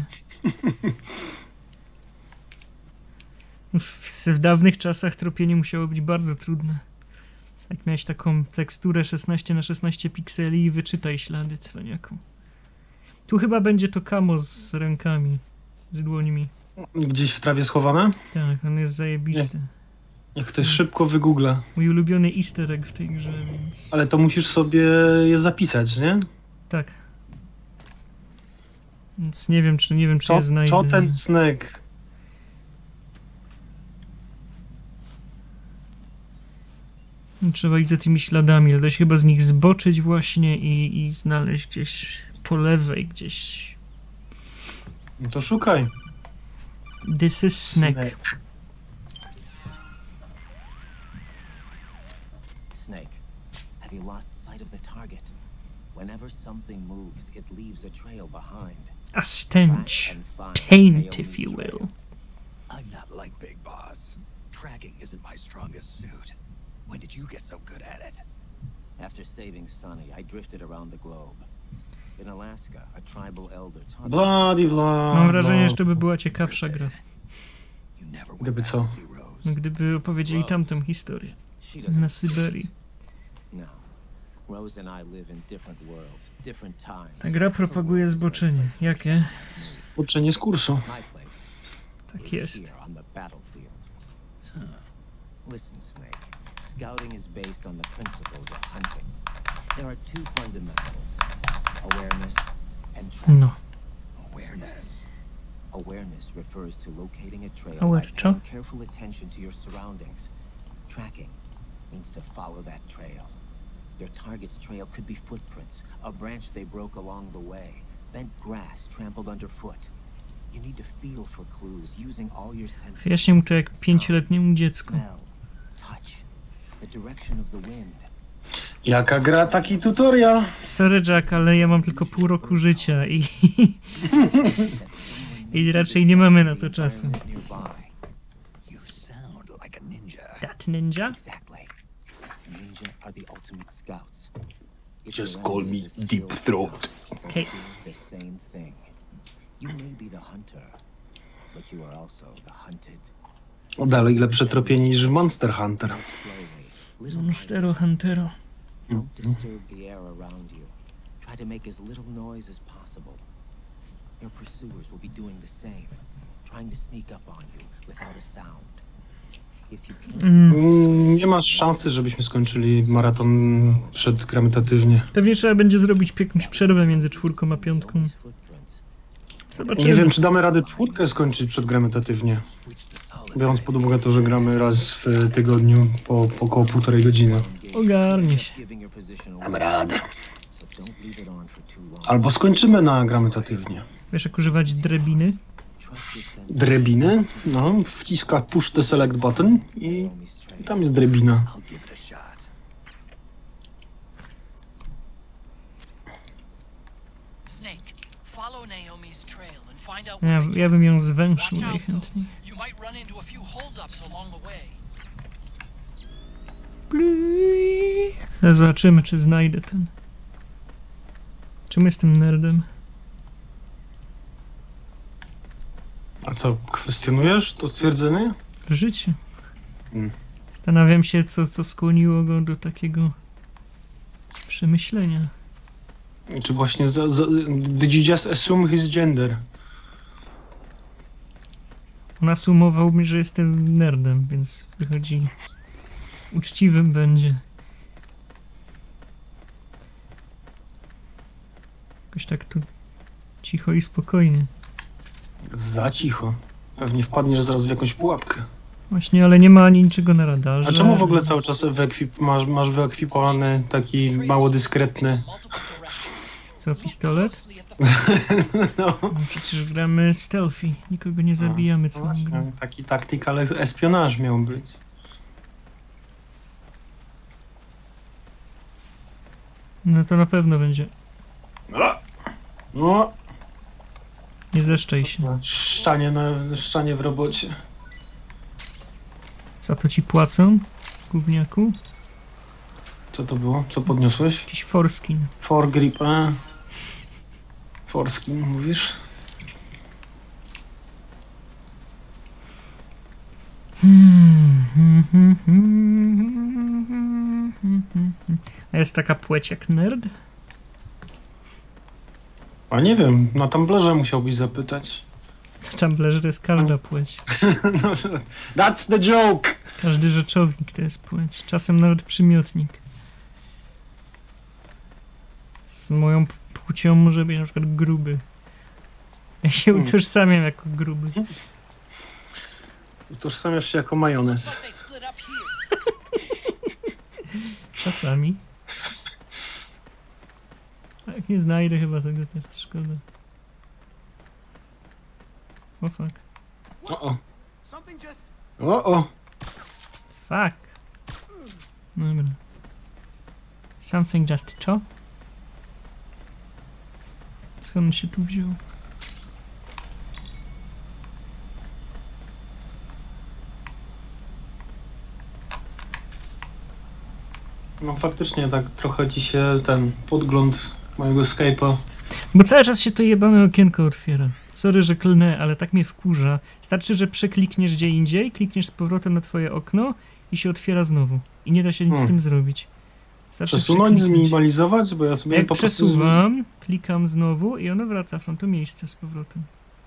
W, w dawnych czasach tropienie musiało być bardzo trudne. Jak miałeś taką teksturę szesnaście na szesnaście pikseli i wyczytaj ślady cwaniaku. Tu chyba będzie to kamo z rękami, z dłońmi. Gdzieś w trawie schowane? Tak, on jest zajebisty. Niech ktoś szybko wygoogla. Mój ulubiony easter egg w tej grze, więc... Ale to musisz sobie je zapisać, nie? Tak. Więc nie wiem, czy nie wiem, czy Co, je znajdę. co ten snack? Trzeba iść za tymi śladami, ale da się chyba z nich zboczyć właśnie i, i znaleźć gdzieś po lewej, gdzieś... No to szukaj. This is snack. Snack. Snake, have you lost sight of the target? Whenever something moves, it leaves a trail behind. A stench. Track and find Taint, Naomi's if you trail. will. I'm not like Big Boss. Tracking isn't my strongest suit. When did you get so good at it? After saving Sonny, I drifted around the globe. In Alaska, a tribal elder taught me Bladi, bla, Mam wrażenie, bla. że to by była ciekawsza gra. You never went Gdyby back co? to see Rose. Gdyby opowiedzieli tamtą historię. She doesn't Na Syberii. No. Rose and I live in different worlds, different times. Ta gra propaguje zboczenie. Jakie? Uczenie z kursu. My place Tak is jest. here on the battlefield. Listen, Snake. Scouting is based on the principles of hunting. There are two fundamentals: awareness and tracking. No. Awareness. Awareness refers to locating a trail by Awarencho? paying careful attention to your surroundings. Tracking means to follow that trail. Your target's trail could be footprints, a branch they broke along the way, bent grass trampled underfoot. You need to feel for clues using all your senses. Wyjaśnię mu to jak pięcioletniemu dziecku. Smell, touch, the direction of the wind. Jaka gra, taki tutorial. Sorry Jack, ale ja mam tylko pół roku życia i... I raczej nie mamy na to czasu. You sound like a ninja. That ninja? Exactly. Ninja are the ultimate scouts. If Just your call enemy me is a Deep skilled Throat. scout, they're Okay. doing the same thing. You may be the hunter, but you are also the hunted. O, dalej lepsze tropienie niż w Monster Hunter. Slowly, little by Monstero Huntero. little, don't disturb the air around you. Try to make as little noise as possible. Your pursuers will be doing the same, trying to sneak up on you without a sound. If you can't, Mm. Mm, Nie masz szansy, żebyśmy skończyli maraton przed grametatywnie. Pewnie trzeba będzie zrobić jakąś przerwę między czwórką a piątką. notice footprints. Nie Zobaczymy. wiem, czy damy radę czwórkę skończyć przed grametatywnie. Biorąc pod uwagę to, że gramy raz w tygodniu po, po około półtorej godziny. Ogarnie się. Giving your position away, Damy radę. so don't leave it on for too long. Albo skończymy na grametatywnie. Wiesz jak używać drabiny? Trust your sense. Drabiny, no, wciska push the select button i, i tam jest drabina. I'll give it a shot. Snake, follow Naomi's trail and find out Ja, where they ja bym ją zwęszył Watch out, though. najchętniej. You might run into a few holdups along the way. Zaraz zobaczymy, czy znajdę ten. Czemu jestem nerdem? A co, kwestionujesz to stwierdzenie? W życiu. Mm. Zastanawiam się, co, co skłoniło go do takiego przemyślenia. Czy właśnie, za, za, did you just assume his gender? On asumował mi, że jestem nerdem, więc wychodzi uczciwym będzie. Jakoś tak tu cicho i spokojnie. Za cicho. Pewnie wpadniesz zaraz w jakąś pułapkę. Właśnie, ale nie ma ani niczego na radarze. A czemu w ogóle cały czas wyekwip, masz, masz wyekwipowany taki mało dyskretny? Multiple directions. Co, pistolet? Closely at the No, No przecież gramy stealthy, nikogo nie zabijamy całą grę. właśnie, taki tactical espionage miał być. No to na pewno będzie. No, Nie zeszczaj się. szczanie, na, szczanie w robocie. Za to ci płacą, gówniaku? Co to było? Co podniosłeś? Jakiś foreskin. For grip, a? Forskin, mówisz? A jest taka płeć jak nerd? A nie wiem, na Tumblerze musiałbyś zapytać. To Tumblr to jest każda płeć. That's the joke! Każdy rzeczownik to jest płeć. Czasem nawet przymiotnik. Z moją p- płcią może być na przykład gruby. Ja się Hmm. utożsamiam jako gruby. Utożsamiasz się jako majonez. Looks like they split up here. Czasami. Tak, nie znajdę chyba tego teraz, szkoda. O fuck. O, o, Something just o, o. Fuck. Dobra. Something just cho? Skąd on się tu wziął? No faktycznie tak trochę ci się ten podgląd mojego Skype'a. Bo cały czas się to jebane okienko otwiera. Sorry, że klnę, ale tak mnie wkurza. Starczy, że przeklikniesz gdzie indziej, klikniesz z powrotem na twoje okno i się otwiera znowu. I nie da się nic Hmm. z tym zrobić. Starczy Przesunąć, przekliknąć. zminimalizować, bo ja sobie Jak po prostu... przesuwam, klikam znowu i ono wraca w tamto miejsce z powrotem.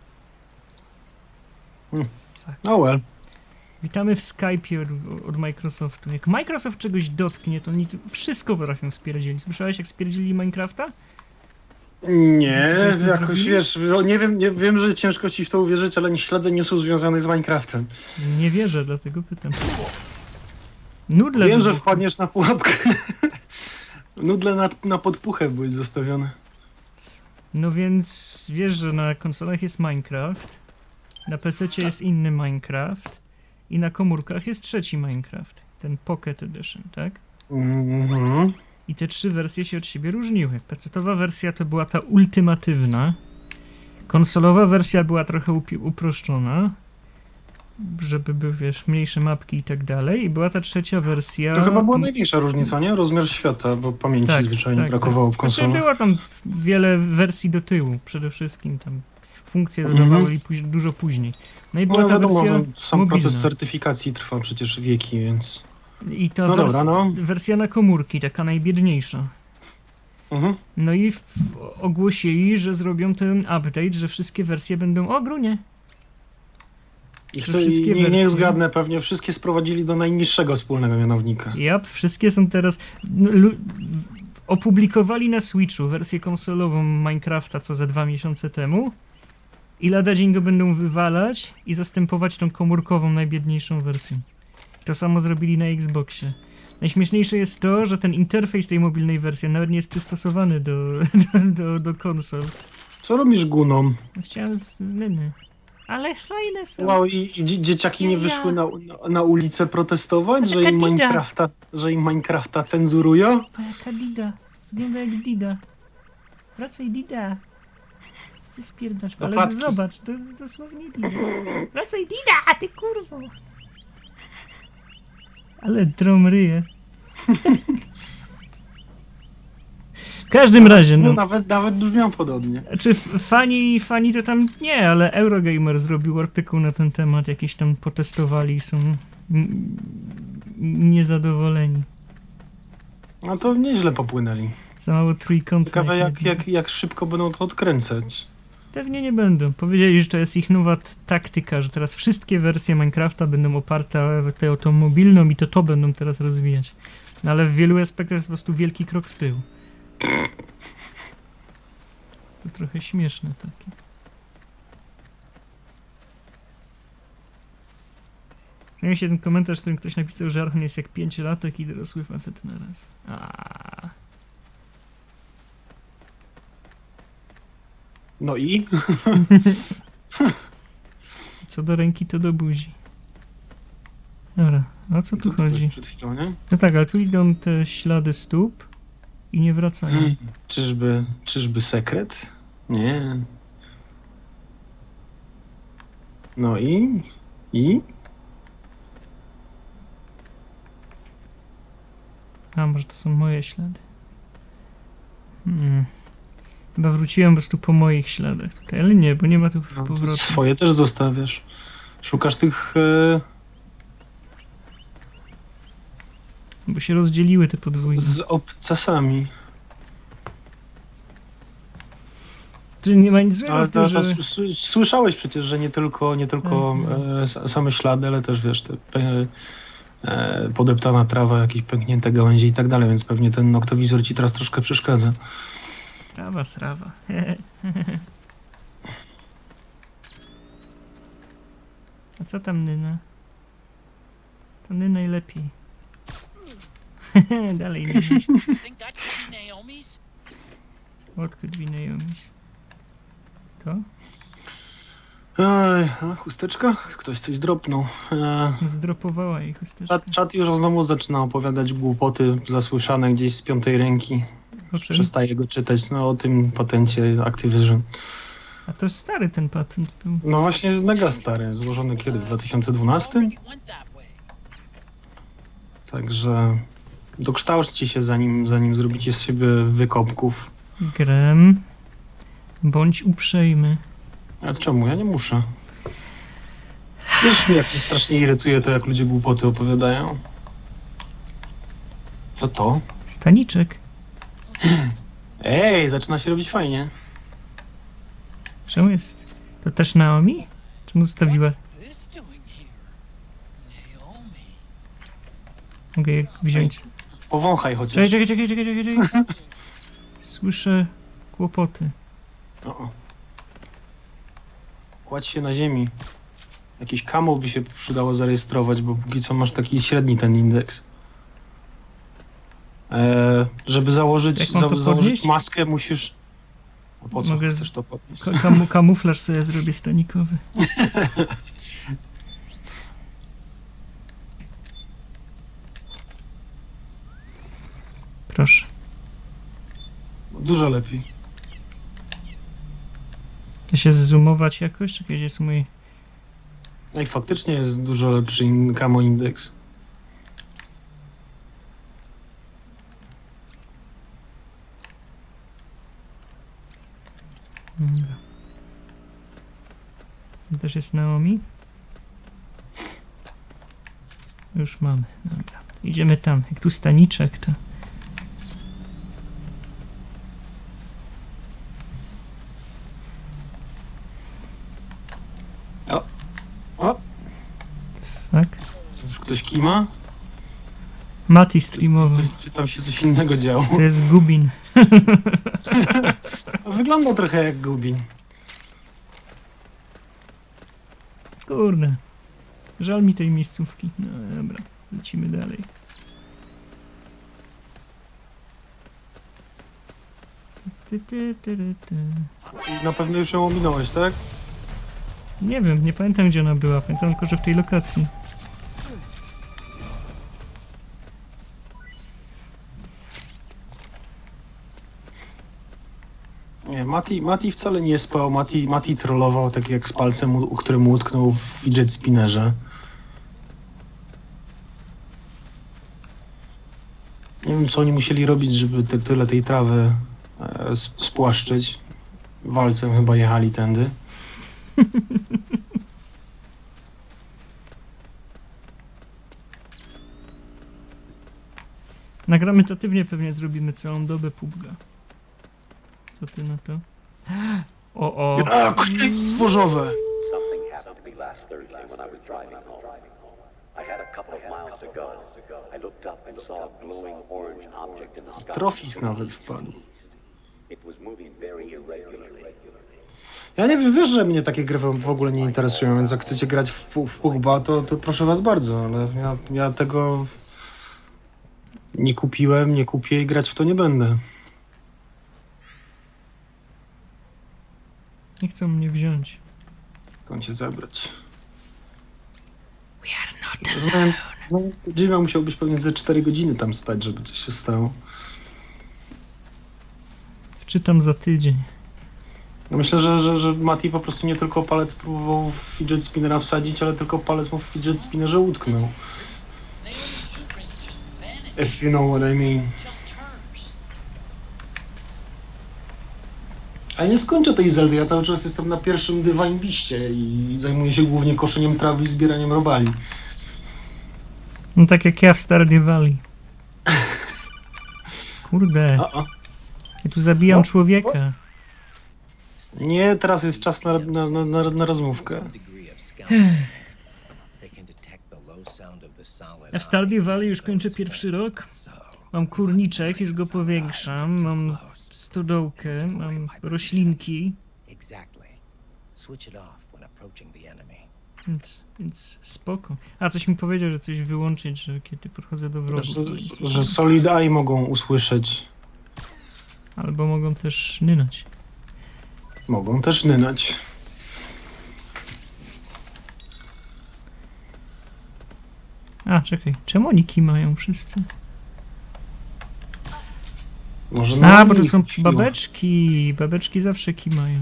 No well. Witamy w Skype'ie od, od Microsoftu. Jak Microsoft czegoś dotknie, to oni tu wszystko potrafią spierdzieli. Słyszałeś, jak spierdzieli Minecrafta? Nie, Słyszałeś, co jakoś zrobili? wiesz, nie wiem, nie wiem, że ciężko ci w to uwierzyć, ale nie śledzę newsów związanych z Minecraftem. Nie wierzę, dlatego pytam. Nudle Wiem, że wybuchły. wpadniesz na pułapkę. Nudle na, na podpuchę były zostawione. No więc wiesz, że na konsolach jest Minecraft, na pececie jest inny Minecraft i na komórkach jest trzeci Minecraft, ten Pocket Edition, tak? Mhm. I te trzy wersje się od siebie różniły. Pecetowa wersja to była ta ultimatywna, konsolowa wersja była trochę upi- uproszczona, żeby były, wiesz, mniejsze mapki i tak dalej, i była ta trzecia wersja... To chyba była największa różnica, nie? Rozmiar świata, bo pamięci Tak, zwyczajnie tak, brakowało tak. w konsolach. Znaczy, było tam wiele wersji do tyłu, przede wszystkim tam funkcje Mhm. dodawali póź- dużo później. No i była No ta wiadomo, wersja że sam mobilna. proces certyfikacji trwa przecież wieki, więc... I ta No wers- dobra, no. wersja na komórki, taka najbiedniejsza. Mhm. No i w- ogłosili, że zrobią ten update, że wszystkie wersje będą... O, grunie! I Że chcę, wszystkie i nie, wersje- niech zgadnę, pewnie wszystkie sprowadzili do najniższego wspólnego mianownika. Jap, wszystkie są teraz... no, lu- opublikowali na Switchu wersję konsolową Minecrafta co ze dwa miesiące temu i lada dzień go będą wywalać i zastępować tą komórkową, najbiedniejszą wersją. To samo zrobili na Xboxie. Najśmieszniejsze jest to, że ten interfejs tej mobilnej wersji nawet nie jest przystosowany do, do, do, do konsol. Co robisz guną? No, chciałem z Nyny. Ale fajne są. Wow, i, i dzie- dzieciaki nie Ja, ja. wyszły na, na, na ulicę protestować, że im, Taka dida. Minecrafta, że im Minecrafta cenzurują? A jaka Dida. Wygląda jak Dida. Wracaj, Dida. Ty spierdasz, ale Dopadki. zobacz, to jest dosłownie Dida. Wracaj, Dida, ty kurwo. Ale drom ryje. W każdym razie, No, no. nawet, nawet brzmią podobnie. Czy fani, fani to tam nie, ale Eurogamer zrobił artykuł na ten temat, jakieś tam potestowali i są n- niezadowoleni. No to nieźle popłynęli. Za mało trójkątne. Ciekawe jak, jak, jak szybko będą to odkręcać. Pewnie nie będą. Powiedzieli, że to jest ich nowa t- taktyka, że teraz wszystkie wersje Minecrafta będą oparte o tę tą mobilną i to to będą teraz rozwijać. No ale w wielu aspektach jest po prostu wielki krok w tył. Jest to trochę śmieszne takie. Miał się ten komentarz, w którym ktoś napisał, że Archon jest jak pięciolatek i dorosły facet na raz. Aaaa. No i? Co do ręki, to do buzi. Dobra, o co tu To chodzi? przed chwilą, nie? No tak, ale tu idą te ślady stóp i nie wracają. Czyżby, czyżby sekret? Nie. No i? I? A, może to są moje ślady. Hmm. Chyba wróciłem po prostu po moich śladach tutaj, ale nie, bo nie ma tu No, to powrotu. swoje też zostawiasz. Szukasz tych... E, Bo się rozdzieliły te podwójne. z obcasami. Czy nie ma nic złego Ale w tym, to, że... to, s- słyszałeś przecież, że nie tylko, nie tylko Tak, e, s- same ślady, ale też wiesz, te pe, e, podeptana trawa, jakieś pęknięte gałęzie i tak dalej, więc pewnie ten noktowizor ci teraz troszkę przeszkadza. Trawa, srawa. A co tam Nyna? To Ny najlepiej. Dalej Nyna. You think that could be Naomi's? What could be Naomi's? To? Ej, a chusteczka? Ktoś coś dropnął. E, Zdropowała jej chusteczkę. czat, czat już znowu zaczyna opowiadać głupoty zasłyszane gdzieś z piątej ręki. O czym? Przestaję go czytać, no o tym patencie Activision. A to stary ten patent był. No właśnie mega stary, złożony kiedy? W dwa tysiące dwunastym? Already went that way. Także Dokształćcie się zanim, zanim zrobicie z siebie wykopków. Grem. Bądź uprzejmy. A czemu? Ja nie muszę. Wiesz, mnie jak mnie strasznie irytuje to, jak ludzie głupoty opowiadają. Co to? Staniczek. Ej, zaczyna się robić fajnie. Czemu jest? To też Naomi? Czemu zostawiła? This doing here? Naomi. Mogę je wziąć. Powąchaj chociaż. Czekaj, czekaj, czekaj, czekaj, czekaj, czekaj. Słyszę kłopoty. O, o. Kładź się na ziemi. Jakiś kamał by się przydało zarejestrować, bo póki co masz taki średni ten indeks. Eee, żeby założyć, Jak mam to za, założyć podnieść? maskę musisz... A po co Mogę z- chcesz to podnieść? Ka- Kamu kamuflaż sobie zrobię stanikowy. Proszę. Dużo lepiej. Da się zoomować jakoś? Czekaj, gdzie jest mój... No i faktycznie jest dużo lepszy in- camo indeks. Dobra. To też jest Naomi? Już mamy, dobra. Idziemy tam. Jak tu staniczek, to... O! O! Tak? Już ktoś kima? Mati streamowy. Czy tam się coś innego działo? To jest Gubin. Wygląda trochę jak Gubin. Kurde. Żal mi tej miejscówki. No dobra, lecimy dalej. Ty, ty, ty, ty, ty. I na pewno już ją ominąłeś, tak? Nie wiem, nie pamiętam gdzie ona była. Pamiętam tylko, że w tej lokacji. Nie, Mati, Mati wcale nie spał. Mati, Mati trollował tak jak z palcem, u, u którym utknął w fidget spinnerze. Nie wiem, co oni musieli robić, żeby te, tyle tej trawy e, s- spłaszczyć. Walcem chyba jechali tędy. Nagramentatywnie pewnie zrobimy całą dobę pubga. Co ty na to? O, o. A, kurde, zbożowe! Something happened to me last Thursday when I was driving home. I had a couple of miles to go. I looked up and saw a glowing orange object in the sky. Trofis nawet wpadł. It was moving very irregularly. Ja nie wiem, wiesz, że mnie takie gry w ogóle nie interesują, więc jak chcecie grać w, pu- w Pugba, to, to proszę was bardzo, ale ja, ja tego nie kupiłem, nie kupię i grać w to nie będę. Nie chcą mnie wziąć. Chcą cię zabrać. We are not Znając, znając Jima musiałbyś pewnie ze cztery godziny tam stać, żeby coś się stało. Wczytam za tydzień. Ja myślę, że, że, że Mati po prostu nie tylko palec próbował w fidget spinnera wsadzić, ale tylko palec mu w fidget spinnerze utknął. Naomi's shoeprint's just vanished. If you know what I mean. Just hers. A nie skończę tej Zeldy, ja cały czas jestem na pierwszym Divine Beastie i zajmuję się głównie koszeniem trawy i zbieraniem robali. No tak jak ja w Stardew Valley. Kurde. A, a. Ja tu zabijam O, człowieka. Nie, teraz jest czas na, na, na, na, na rozmówkę. Ja w Stardew Valley już kończę pierwszy rok. Mam kurniczek, już go powiększam. Mam stodołkę, mam roślinki. Exactly. Switch it off when approaching the enemy. Więc, więc spoko. A, coś mi powiedział, że coś wyłączyć, że kiedy podchodzę do wrogów. to nie Że, słyszę. że Solid Eye mogą usłyszeć. Albo mogą też nynać. Mogą też nynać. A, czekaj. Czemu oni kimają wszyscy? Może A, na bo to nich są siła. babeczki. Babeczki zawsze kimają.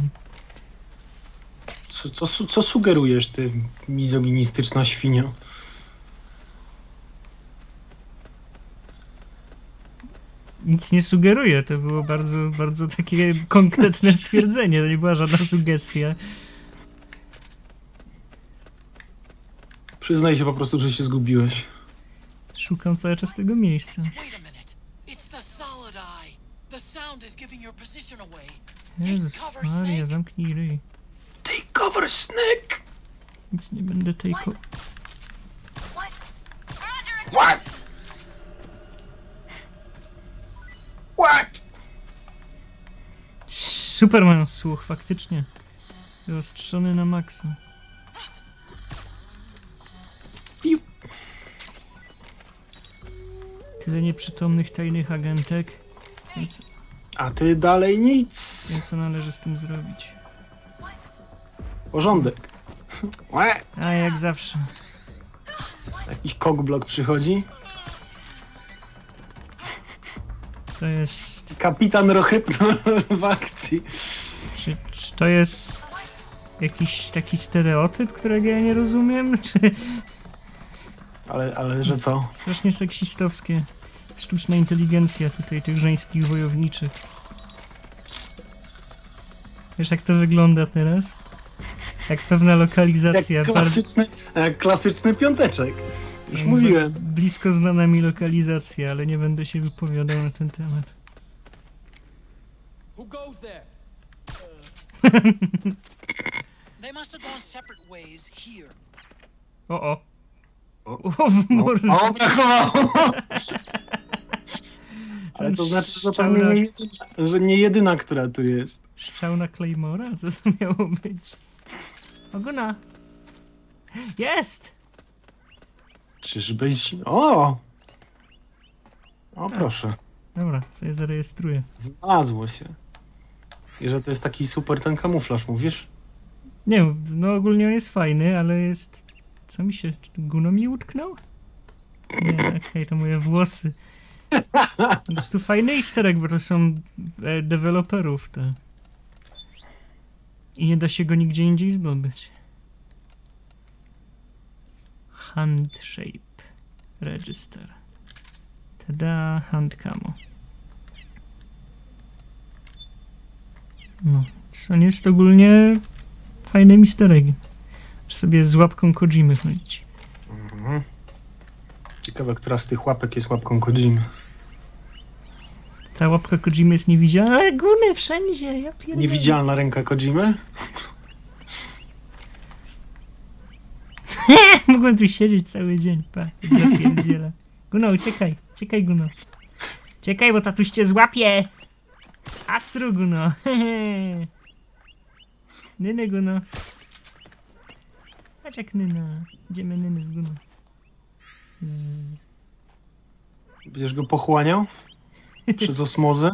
Co, co, su- co sugerujesz, ty mizoginistyczna świnio? nic nie sugeruje, to było bardzo, bardzo takie konkretne stwierdzenie, to nie była żadna sugestia. Przyznaj się po prostu, że się zgubiłeś. Szukam cały czas tego miejsca. Jezus Maria, zamknij ryj. Take cover, Snake! Nic nie będę take... What? What? Super mają słuch, faktycznie. Wyostrzony na maksa. Piu. Tyle nieprzytomnych tajnych agentek. Więc, A ty dalej nic. więc co należy z tym zrobić? Porządek. Łe. A jak zawsze. Jakiś kokblok przychodzi. To jest... Kapitan Rohypno w akcji. Czy, czy to jest jakiś taki stereotyp, którego ja nie rozumiem? Czy... Ale, ale że co? Strasznie seksistowskie. Sztuczna inteligencja tutaj tych żeńskich wojowniczych. Wiesz jak to wygląda teraz? Jak pewna lokalizacja. Jak klasyczny, jak klasyczny piąteczek. Już mówiłem. Blisko znana mi lokalizacja, ale nie będę się wypowiadał na ten temat. Who goes there? They must have gone separate ways here. O o. O, o w mordę. O, brakowało! Ale to znaczy, że to nie jedyna, że nie jedyna, która tu jest. Szczał na Claymora? Co to miało być? Ogona! Jest! Czyżbyś... O! O, proszę. Dobra, sobie zarejestruję. Znalazło się. I że to jest taki super ten kamuflaż, mówisz? Nie, no ogólnie on jest fajny, ale jest... Co mi się... Czy Guno mi utknął? Nie, okej, okay, to moje włosy. To jest tu fajny easter egg, bo to są e, deweloperów te. I nie da się go nigdzie indziej zdobyć. Hand shape. Register. Tada, hand camo. No, co nie jest ogólnie fajne easter egg. Sobie z łapką Kojimy chodzić. Mhm. Ciekawe, która z tych łapek jest łapką Kojimy. Ta łapka Kojimy jest niewidzialna, ale guny wszędzie, ja pierdolę. Niewidzialna ręka Kojimy? Mogłem tu siedzieć cały dzień, pa, jak zapierdzielę. Guno, uciekaj, uciekaj Guno. Uciekaj, bo tatuś cię złapie! Astru Guno, hehe. Nyny Guno. Patrz jak Nyna. Idziemy Nyny z Guno. Z... Będziesz go pochłaniał? Przez osmozę?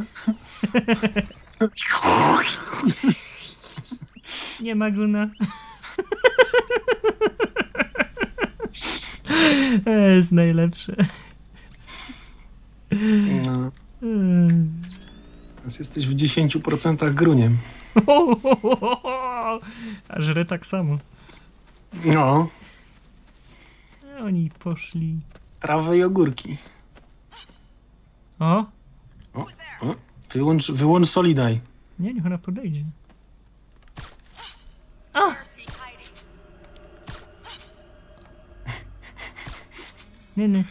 Nie ma Guna. To jest najlepsze. No. Teraz jesteś w dziesięciu procentach gruniem. A żre tak samo. No. Oni poszli. Trawę i ogórki. O? O, o. Wyłącz, wyłącz Solidaj. Nie, niech ona podejdzie. O! Nie, nie.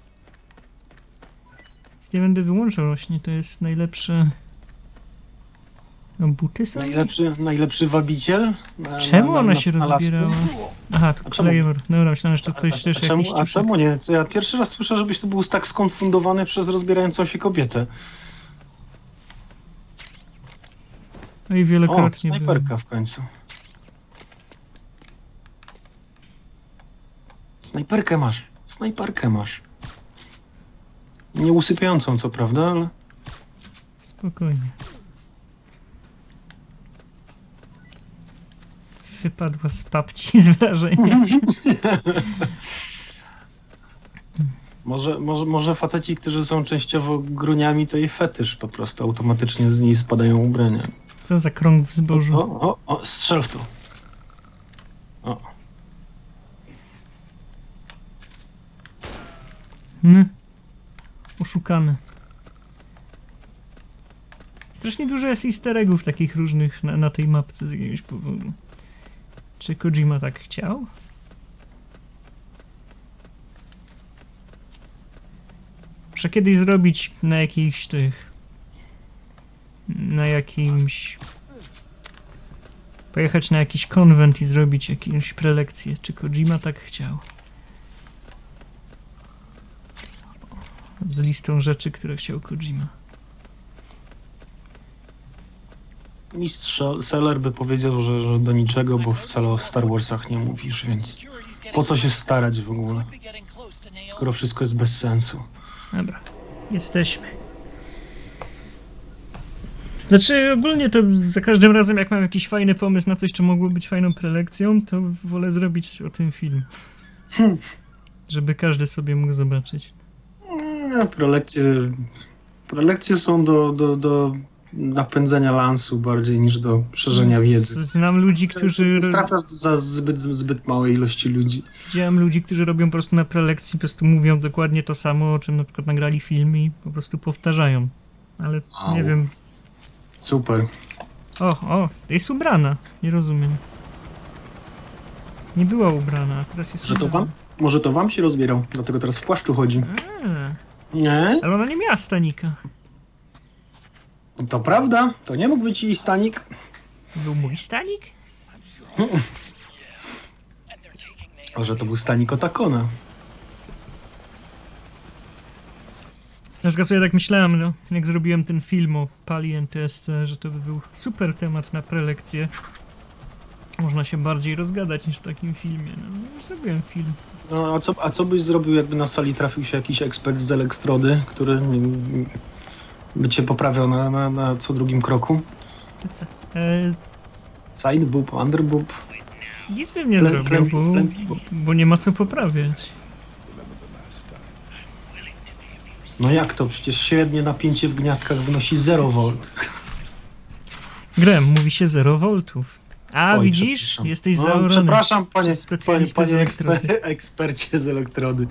Nie będę wyłączał właśnie, to jest najlepsze... No, buty są? Najlepszy, najlepszy wabiciel? Na, Czemu na, ona na, się na rozbierała? Aha, to Claymore. Dobra, myślałem, że to coś a, też a czemu, jakiś a czemu nie? Co ja pierwszy raz słyszę, żebyś to był tak skonfundowany przez rozbierającą się kobietę. No i wielokrotnie o, snajperka w końcu. Snajperkę masz. Snajperkę masz. Nieusypiającą, co prawda, ale... Spokojnie. Wypadła z papci z wrażenia. może, może, może faceci, którzy są częściowo gruniami, to i fetysz po prostu automatycznie z niej spadają ubrania. Co za krąg w zbożu. O, o, o, strzel w to. O. Hmm. Oszukany. Strasznie dużo jest easter eggów takich różnych na, na tej mapce z jakiegoś powodu. Czy Kojima tak chciał? Muszę kiedyś zrobić na jakichś tych... Na jakimś... Pojechać na jakiś konwent i zrobić jakąś prelekcję. Czy Kojima tak chciał? Z listą rzeczy, które chciał Kojima. Mistrz Seller by powiedział, że, że do niczego, bo wcale o Star Warsach nie mówisz, więc po co się starać w ogóle, skoro wszystko jest bez sensu. Dobra, jesteśmy. Znaczy ogólnie to za każdym razem jak mam jakiś fajny pomysł na coś, co mogło być fajną prelekcją, to wolę zrobić o tym film. Hmm. Żeby każdy sobie mógł zobaczyć. Nie, prelekcje, prelekcje są do, do, do napędzenia lansu bardziej niż do szerzenia wiedzy. Znam ludzi, którzy... Trafiasz za zbyt, zbyt małej ilości ludzi. Widziałem ludzi, którzy robią po prostu na prelekcji, po prostu mówią dokładnie to samo, o czym na przykład nagrali film i po prostu powtarzają. Ale Au. nie wiem... Super. O, o, jest ubrana. Nie rozumiem. Nie była ubrana, a teraz jest Że to ubrana. wam? Może to wam się rozbierał, dlatego teraz w płaszczu chodzi. A, Nie? ale ona nie miała stanika. To prawda, to nie mógł być jej stanik. Był mój stanik? Może to był stanik Otakona. Na przykład sobie tak myślałem, no, jak zrobiłem ten film o Pali N T S C, że to by był super temat na prelekcję. Można się bardziej rozgadać niż w takim filmie. No, no zrobiłem film. No, a, co, a co byś zrobił, jakby na sali trafił się jakiś ekspert z elektrody, który nie, by cię poprawiał na, na, na co drugim kroku? Co, co? E, Side boob, under boob. nic bym nie Plę- zrobił, plę- bo, plę- bo nie ma co poprawiać. No jak to? Przecież średnie napięcie w gniazdkach wynosi zero volt. Grem, mówi się zero voltów. A Oj, widzisz? przepraszam. Jesteś No, zaorany. przepraszam, panie, przez panie, specjalistę z panie elektrody. eksper, ekspercie z elektrody.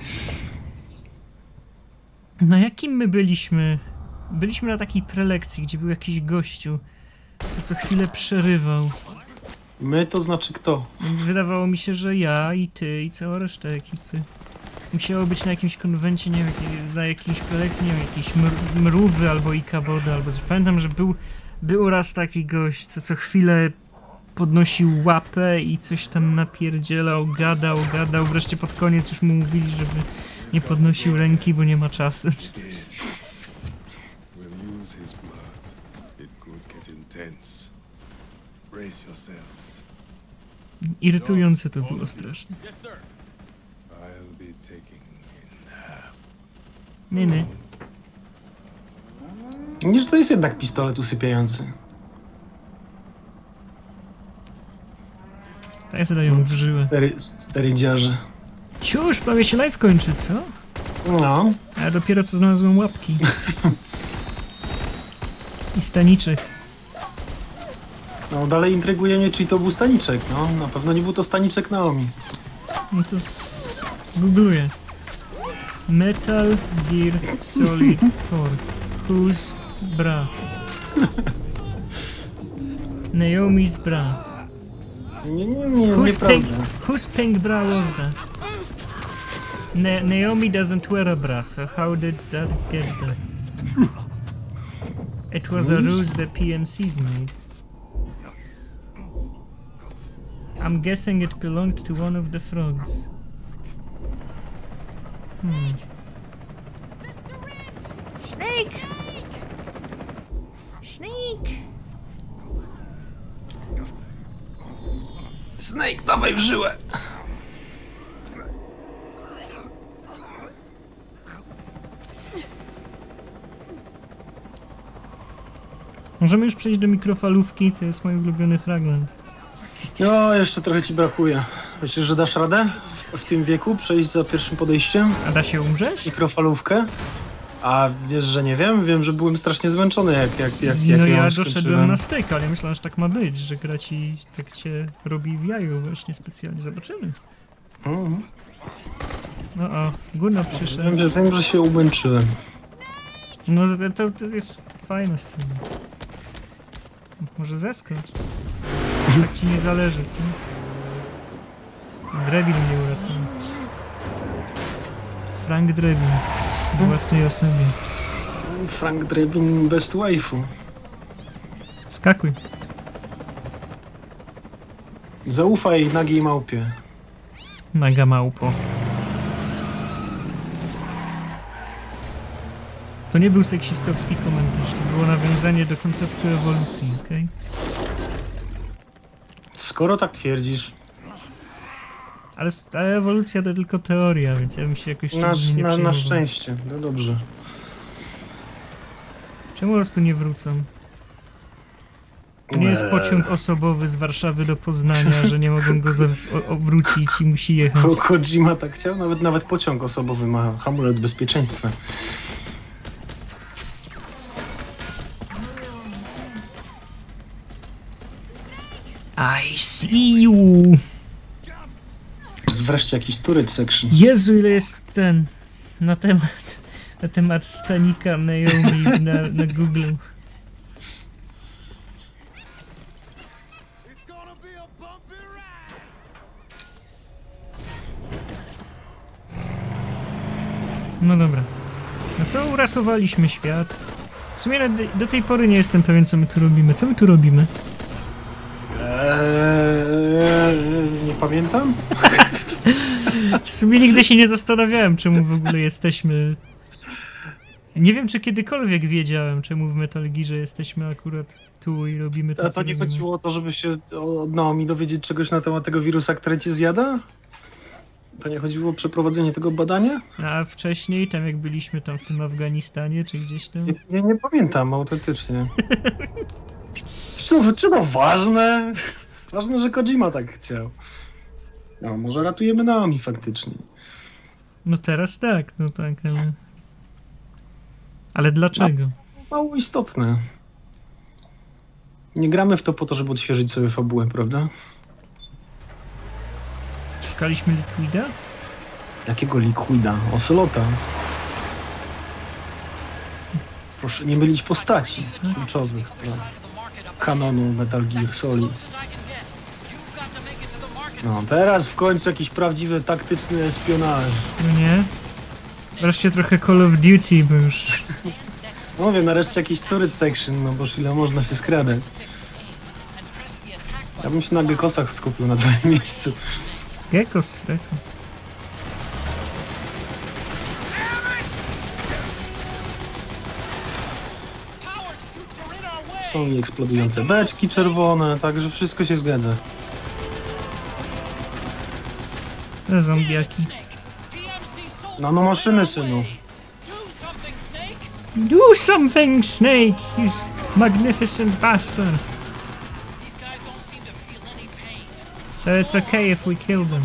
Na jakim my byliśmy? Byliśmy na takiej prelekcji, gdzie był jakiś gościu, to co chwilę przerywał. My to znaczy kto? Wydawało mi się, że ja i ty i cała reszta ekipy. Musiało być na jakimś konwencie, nie wiem, jakiej- na jakiejś prelekcji, nie wiem, jakiejś mr mrówy albo ikabody albo coś. Pamiętam, że był, był raz taki gość, co co chwilę podnosił łapę i coś tam napierdzielał, gadał, gadał. Wreszcie pod koniec już mu mówili, żeby nie podnosił ręki, bo nie ma czasu czy coś. We'll use his blood. It could get intense. Brace yourselves. Irytujące to było strasznie. I'll be taking in. Nie, nie. Widzisz, to jest jednak pistolet usypiający. A ja sobie ją w żyłę. Stery, sterydziarze. Ciuż, prawie się live kończy, co? No. A ja dopiero co znalazłem łapki. I staniczek. No dalej intryguje mnie, czy to był staniczek. No, na pewno nie był to staniczek Naomi. No to z- zgoogluję. Metal Gear Solid cztery. Whose bra? Naomi's bra. Nie, nie, nie, Whose pink, nieprawda. whose pink bra was that? Na Naomi doesn't wear a bra, so how did that get there? It was a ruse the P M Cs made. I'm guessing it belonged to one of the frogs. Hmm. Snake! Snake! Snake, dawaj w żyłę! Możemy już przejść do mikrofalówki, to jest mój ulubiony fragment. No, jeszcze trochę ci brakuje. Myślisz, że dasz radę w tym wieku przejść za pierwszym podejściem? A da się umrzeć? Mikrofalówkę? A wiesz, że nie wiem? Wiem, że byłem strasznie zmęczony, jak, jak, jak, jak No ją ja skończyłem. doszedłem na styk, ale myślałem, że tak ma być, że gra ci tak cię robi w jaju właśnie specjalnie. Zobaczymy. Mhm. No o, Gunnar Wiem, przyszedł. że, wiem, że się umęczyłem. No to, to, to jest fajna scena. Może zeskocz. Tak ci nie zależy, co? Drebin mnie uratował. Frank Drebin. W własnej osobie. Frank Drebin best waifu. Skakuj. Zaufaj nagiej małpie. Naga małpo. To nie był seksistowski komentarz, to było nawiązanie do konceptu ewolucji, okej? Skoro tak twierdzisz. Ale ta ewolucja to tylko teoria, więc ja bym się jakoś Na, szczególnie nie na, na przejmował. szczęście, no dobrze. Czemu po prostu nie wrócą? To nie jest pociąg osobowy z Warszawy do Poznania, że nie mogą go o- obrócić i musi jechać. Ko- Kojima tak chciał, nawet nawet pociąg osobowy ma hamulec bezpieczeństwa. I see you! Jest wreszcie jakiś turret section. Jezu, ile jest ten na temat na temat stanika Naomi na, na Google. No dobra. No to uratowaliśmy świat. W sumie do, do tej pory nie jestem pewien, co my tu robimy. Co my tu robimy? Eee, nie pamiętam? W sumie nigdy się nie zastanawiałem, czemu w ogóle jesteśmy... Nie wiem, czy kiedykolwiek wiedziałem, czemu w Metal Gearze jesteśmy akurat tu i robimy to, A co to nie robimy. chodziło o to, żeby się od Naomi dowiedzieć czegoś na temat tego wirusa, który cię zjada? To nie chodziło o przeprowadzenie tego badania? A wcześniej, tam jak byliśmy tam w tym Afganistanie, czy gdzieś tam... Nie, nie, nie pamiętam autentycznie. Czy to, czy to ważne? Ważne, że Kojima tak chciał. No, może ratujemy Naomi faktycznie. No teraz tak, no tak, ale... Ale dlaczego? Mało istotne. Nie gramy w to po to, żeby odświeżyć sobie fabułę, prawda? Szukaliśmy Liquida? Jakiego Liquida? Ocelota. Proszę nie mylić postaci kluczowych dla kanonu Metal Gear Solid. No, teraz w końcu jakiś prawdziwy, taktyczny espionaż. No nie? Wreszcie trochę Call of Duty, bo już... Mówię, nareszcie jakiś turret section, no bo ile można się skradać. Ja bym się na Gekosach skupił na twoim miejscu. Gekos, Gekos. Są i eksplodujące beczki czerwone, także wszystko się zgadza. Te zombiaki. Nanomaszyny, synu. Do something, Snake! You magnificent bastard! So it's okay if we kill them.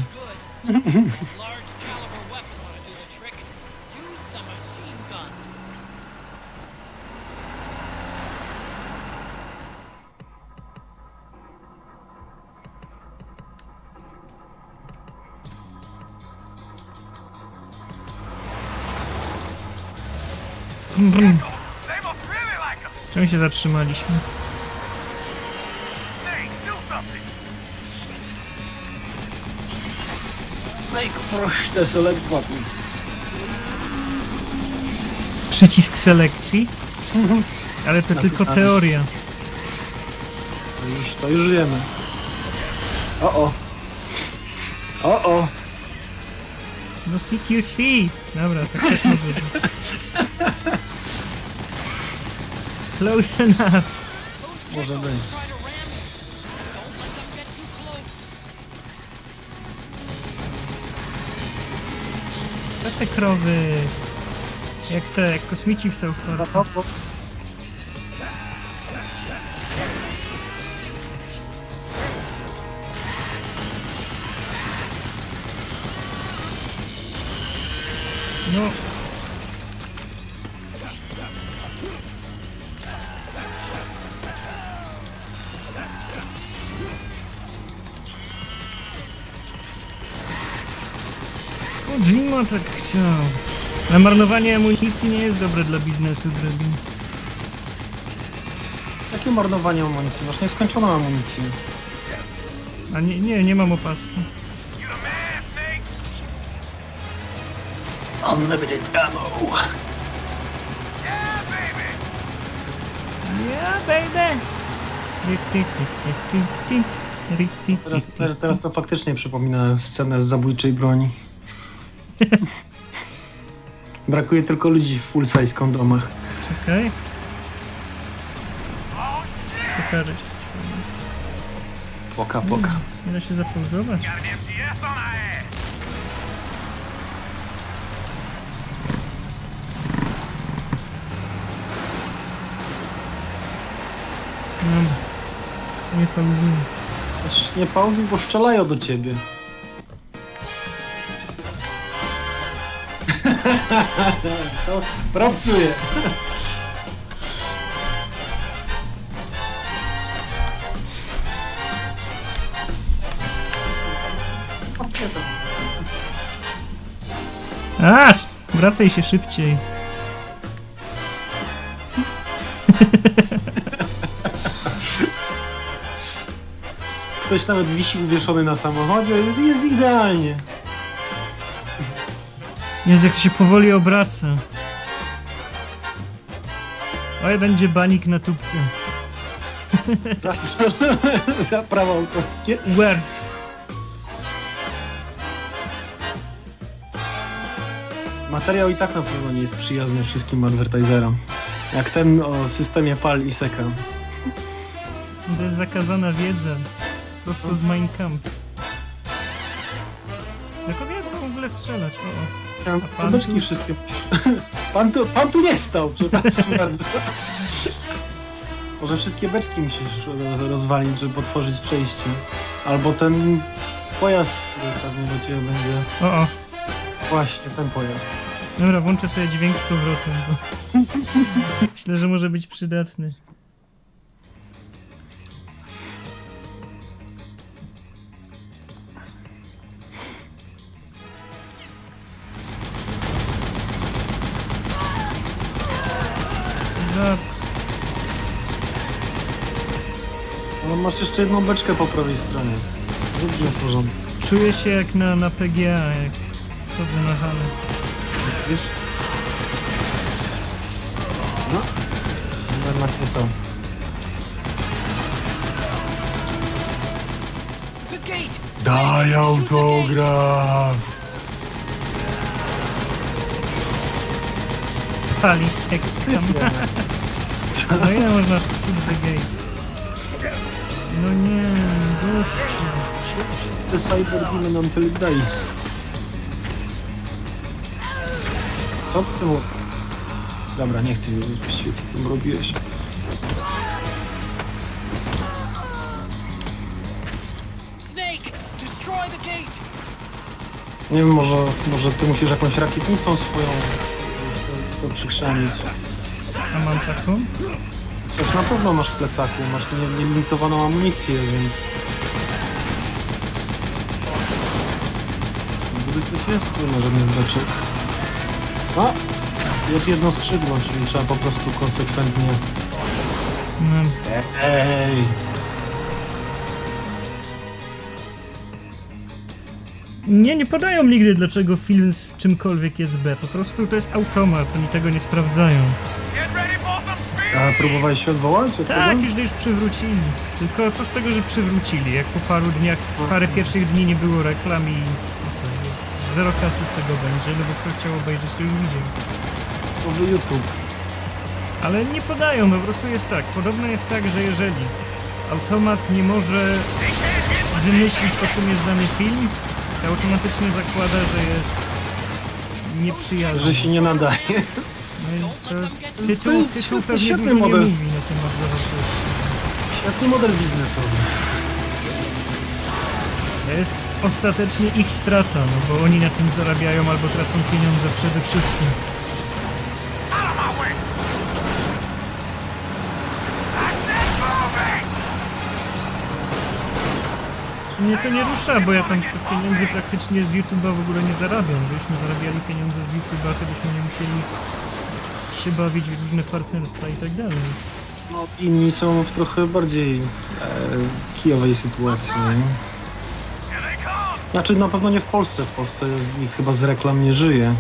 Brum, brum. Czemu się zatrzymaliśmy? Snake, proszę, te select button. Przycisk selekcji? Ale to tylko teoria. To już, to już wiemy. O o. O o. No C Q C! Dobra, to też może być. Close enough. Może być. Co te krowy? Jak te, jak kosmici w South Parku. No. Kojima tak chciał. Ale marnowanie amunicji nie jest dobre dla biznesu, Drebin. Jakie marnowanie amunicji? Masz nieskończoną amunicję. A nie, nie, nie mam opaski. Unlimited ammo. Yeah, baby! Teraz, teraz, teraz to faktycznie przypomina scenę z zabójczej broni. Brakuje tylko ludzi w full size kondomach. Czekaj. Pokażę ci coś. Poka, poka. Nie da się zapauzować. Dobra. Nie pauzujmy. Nie pauzuj, bo strzelają do ciebie. To propsuje. A, wracaj się szybciej. Ktoś nawet wisi uwieszony na samochodzie, jest, jest idealnie. Jezu, jak to się powoli obraca. Oj, będzie banik na tubce. Za co? Za prawa autorskie? Where? Materiał i tak na pewno nie jest przyjazny wszystkim advertiserom. Jak ten o systemie pal i seka. To jest zakazana wiedza. Prosto z Mein Kampf. Na kogo ja w ogóle strzelać? O, o. A pan beczki tu? Wszystkie. Pan tu, pan tu nie stał, przepraszam bardzo. Może wszystkie beczki musisz rozwalić, żeby otworzyć przejście. Albo ten pojazd, który pewnie do ciebie będzie... O, o. Właśnie, ten pojazd. Dobra, włączę sobie dźwięk z powrotem, bo... Myślę, że może być przydatny. Za... No, masz jeszcze jedną beczkę po prawej stronie. Dobrze, w porządku. Czuję się jak na, na P G A, jak wchodzę na halę. Wiesz? No. Jednak nie to. Daj autograf! Pali sexcam. No ile można shoot the gate? No nie, gościu. The Cyber Demon Until It Dies. Co ty mu... Dobra, nie chcę mi właściwie, co ty robiłeś. Nie wiem, może, może ty musisz jakąś rakietnicą swoją to przykrzanić. A mam taką? Coś na pewno masz w plecaku, masz nielimitowaną amunicję, więc... Gdyby coś jest, nie ma żadnych beczek. A! Jest jedno skrzydło, czyli trzeba po prostu konsekwentnie... No. Ej! Nie, nie podają nigdy, dlaczego film z czymkolwiek jest B. Po prostu to jest automat, oni tego nie sprawdzają. A próbowałeś się odwołać? Tak, już, już przywrócili. Tylko co z tego, że przywrócili? Jak po paru dniach, parę pierwszych dni nie było reklam i co, zero kasy z tego będzie, no bo kto chciał obejrzeć, to już widział. Nowy YouTube. Ale nie podają, po prostu jest tak. Podobno jest tak, że jeżeli automat nie może wymyślić, o czym jest dany film, to automatycznie zakłada, że jest nieprzyjazny. Że się nie nadaje. No to tytuł, tytuł pewnie dużo model. Nie mówi na temat zawartości. Świetny model biznesowy. Jest ostatecznie ich strata, no bo oni na tym zarabiają albo tracą pieniądze przede wszystkim. Mnie to nie rusza, bo ja tam pieniędzy praktycznie z YouTube'a w ogóle nie zarabiam. Gdybyśmy zarabiali pieniądze z YouTube'a, to byśmy nie musieli się bawić w różne partnerstwa i tak dalej. No, inni są w trochę bardziej e, kijowej sytuacji. Nie? Znaczy na pewno nie w Polsce. W Polsce nikt chyba z reklam nie żyje.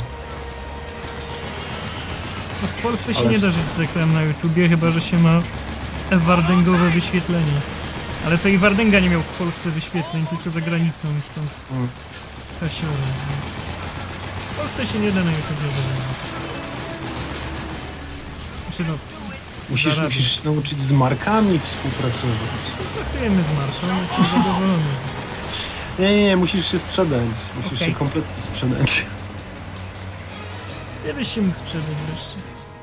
No w Polsce się Ale... nie da żyć z reklam na YouTubie, chyba że się ma wardęgowe wyświetlenie. Ale to i Wardęga nie miał w Polsce wyświetleń, tylko za granicą i stąd Hmm. kasiowe, więc... W Polsce się nie da na YouTubie zarobić. Znaczy no... Musisz, musisz się nauczyć z markami współpracować. Współpracujemy z marką, jestem zadowolony. Więc... Nie, nie, nie, musisz się sprzedać. Musisz Okay. się kompletnie sprzedać. Nie byś się mógł sprzedać wreszcie.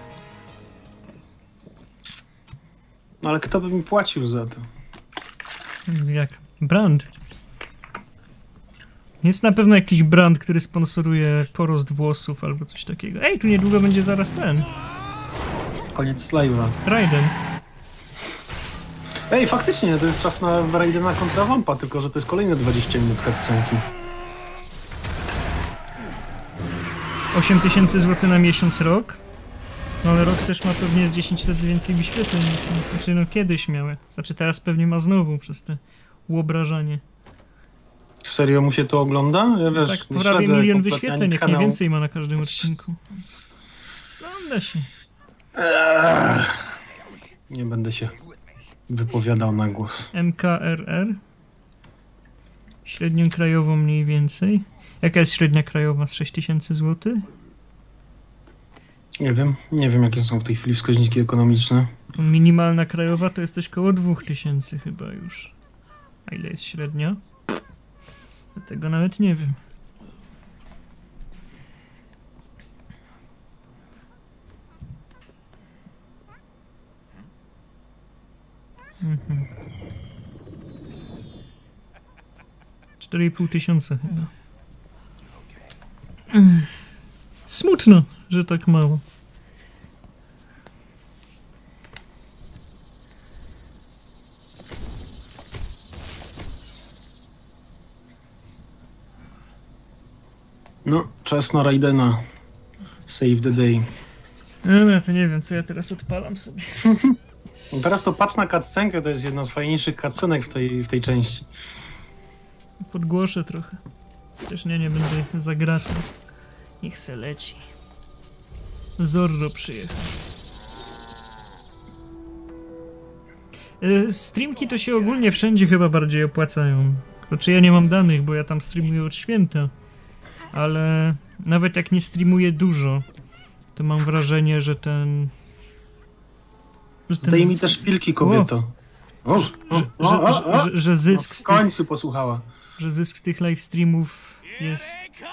No ale kto by mi płacił za to? Jak? Brand. Jest na pewno jakiś brand, który sponsoruje porost włosów albo coś takiego. Ej, tu niedługo będzie zaraz ten. Koniec live'a. Raiden. Ej, faktycznie, to jest czas na Raidena kontra Vampa, tylko że to jest kolejne dwadzieścia minut cutscenki. osiem tysięcy złotych na miesiąc rok. No ale rok też ma pewnie z dziesięć razy więcej wyświetleń niż... Znaczy no kiedyś miały. Znaczy teraz pewnie ma znowu przez te łobrażanie. Serio mu się to ogląda? Ja wiesz, Tak, nie prawie śledzę milion kompletnie wyświetleń, ani jak nie kanału. więcej ma na każdym odcinku. Więc... Ogląda się. Eee, nie będę się wypowiadał na głos. M K R R. Średnią krajową mniej więcej. Jaka jest średnia krajowa z sześć tysięcy złotych? Nie wiem, nie wiem jakie są w tej chwili wskaźniki ekonomiczne. Minimalna krajowa to jest coś koło dwa tysiące chyba już. A ile jest średnia? Tego nawet nie wiem. Mhm. cztery i pół tysiąca chyba. Mm. Smutno, że tak mało. No, czas na Raidena. Save the day. No, ja to nie wiem, co ja teraz odpalam sobie. Teraz to patrz na cutscenkę, to jest jedna z fajniejszych cutscenek w tej, w tej części. Podgłoszę trochę. Chociaż nie, nie będę zagracał. Niech se leci. Zorro przyjechał. E, streamki to się ogólnie wszędzie chyba bardziej opłacają. Znaczy ja nie mam danych, bo ja tam streamuję od święta. Ale nawet jak nie streamuję dużo, to mam wrażenie, że ten... Że ten Zdaj mi też szpilki, kobieto. O, o, że, o, że, o, o. że, że zysk No, z w tych, końcu posłuchała. że zysk z tych live streamów jest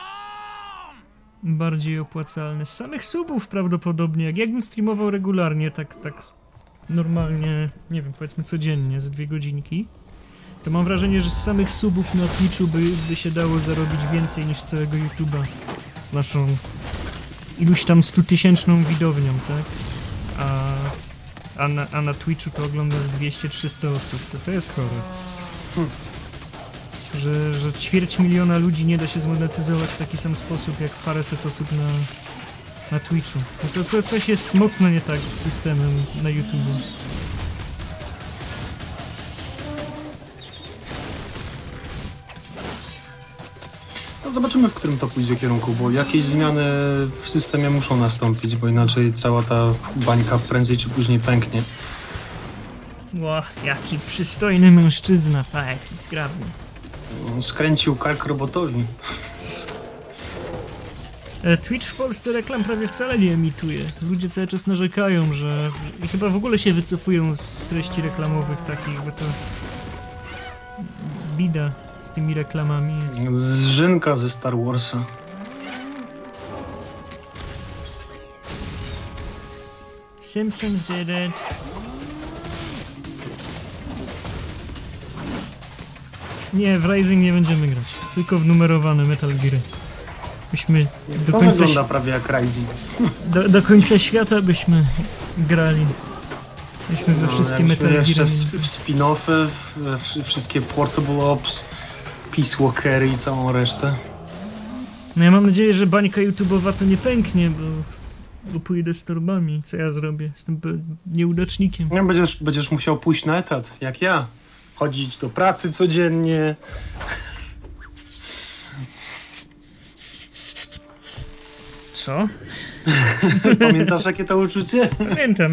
bardziej opłacalny. Z samych subów prawdopodobnie. Jak jakbym streamował regularnie, tak, tak normalnie, nie wiem, powiedzmy codziennie, z dwie godzinki, to mam wrażenie, że z samych subów na Twitchu by, by się dało zarobić więcej niż z całego YouTube'a. Z naszą iluś tam stutysięczną widownią, tak? A, a, na, a na Twitchu to ogląda z dwieście trzysta osób. To, to jest chore. Hmm. Że, że ćwierć miliona ludzi nie da się zmonetyzować w taki sam sposób jak paręset osób na, na Twitchu. No to, to coś jest mocno nie tak z systemem na YouTube. No zobaczymy, w którym to pójdzie kierunku, bo jakieś zmiany w systemie muszą nastąpić, bo inaczej cała ta bańka prędzej czy później pęknie. Ło, jaki przystojny mężczyzna, tak, jaki zgrabny. Skręcił kark robotowi. E, Twitch w Polsce reklam prawie wcale nie emituje. Ludzie cały czas narzekają, że... I chyba w ogóle się wycofują z treści reklamowych takich, bo to... Bida z tymi reklamami jest. Zżynka ze Star Warsa. Simpsons did it. Nie, w Rising nie będziemy grać. Tylko w numerowane Metal Geary. Byśmy do To końca, wygląda prawie jak Rising. do, do końca świata byśmy grali. Byśmy we No, wszystkie jakbyśmy Metal jeszcze Geary. w, w spin-offy, we w, wszystkie Portable Ops, Peace Walkery i całą resztę. No ja mam nadzieję, że bańka YouTube'owa to nie pęknie, bo Bo pójdę z torbami. Co ja zrobię? Jestem nieudacznikiem. Nie, będziesz, będziesz musiał pójść na etat, jak ja. Chodzić do pracy codziennie. Co? Pamiętasz, jakie to uczucie? Pamiętam.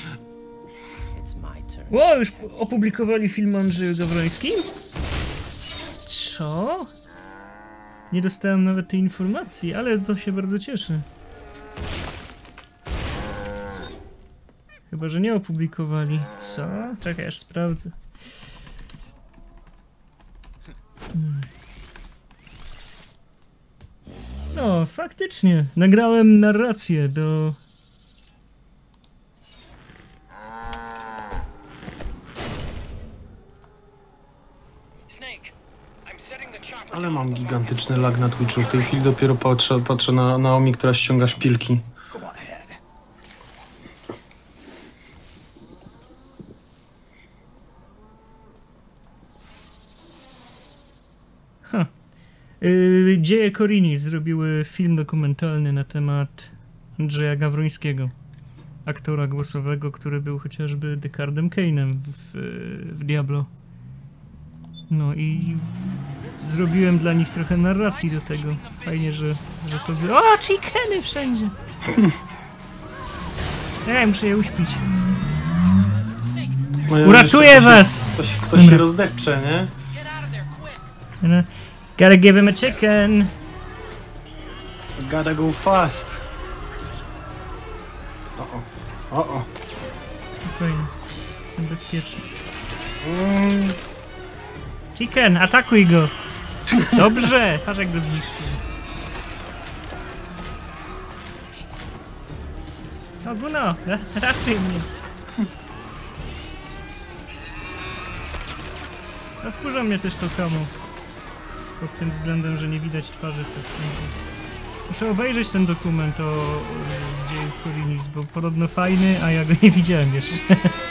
Ło, już opublikowali film o Andrzeju Gawrońskim? Co? Nie dostałem nawet tej informacji, ale to się bardzo cieszę. Chyba że nie opublikowali. Co? Czekaj, aż sprawdzę. Hmm. No, faktycznie. Nagrałem narrację do... Ale mam gigantyczny lag na Twitchu. W tej chwili dopiero patrzę, patrzę na Naomi, która ściąga szpilki. Ha. Yy, Dzieje Korini zrobiły film dokumentalny na temat Andrzeja Gawrońskiego, aktora głosowego, który był chociażby Deckardem Kane'em w, w Diablo. No i zrobiłem dla nich trochę narracji do tego. Fajnie, że, że to by... O, chickeny wszędzie! Ja muszę je uśpić. No ja Uratuję ktoś, was! Ktoś, ktoś się rozdechcze, nie? No. Gotta give him a chicken! Gotta go fast. O, o, o, o. Spokojnie. Jestem bezpieczny. Mm. Chicken, atakuj go! Dobrze! Patrz jak go zniszczył. No Guno, ratuj mnie. No wkurza mnie też to kamo. Pod tym względem, że nie widać twarzy w cutscenach. Muszę obejrzeć ten dokument o, z dziejów Korinis, bo podobno fajny, a ja go nie widziałem jeszcze.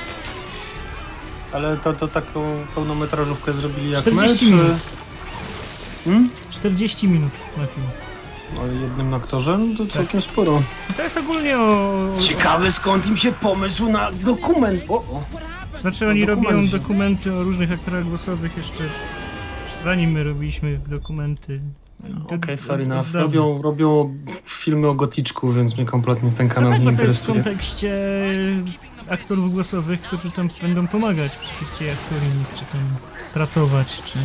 Ale to, to taką pełnometrażówkę zrobili jak czterdzieści my, minut. Czy... Hmm? czterdzieści minut na film. Ale jednym aktorze? No to całkiem tak. Sporo. To jest ogólnie o... Ciekawe skąd im się pomysł na dokument. O, o. Znaczy oni robią dokumenty o różnych aktorach głosowych jeszcze zanim my robiliśmy dokumenty. Okej, okay, fair enough. Robią, robią filmy o goticzku, więc mnie kompletnie ten kanał no tak, nie bo to jest interesuje. w kontekście aktorów głosowych, którzy tam będą pomagać przy tych dziejach Korinis, czy tam pracować, czy...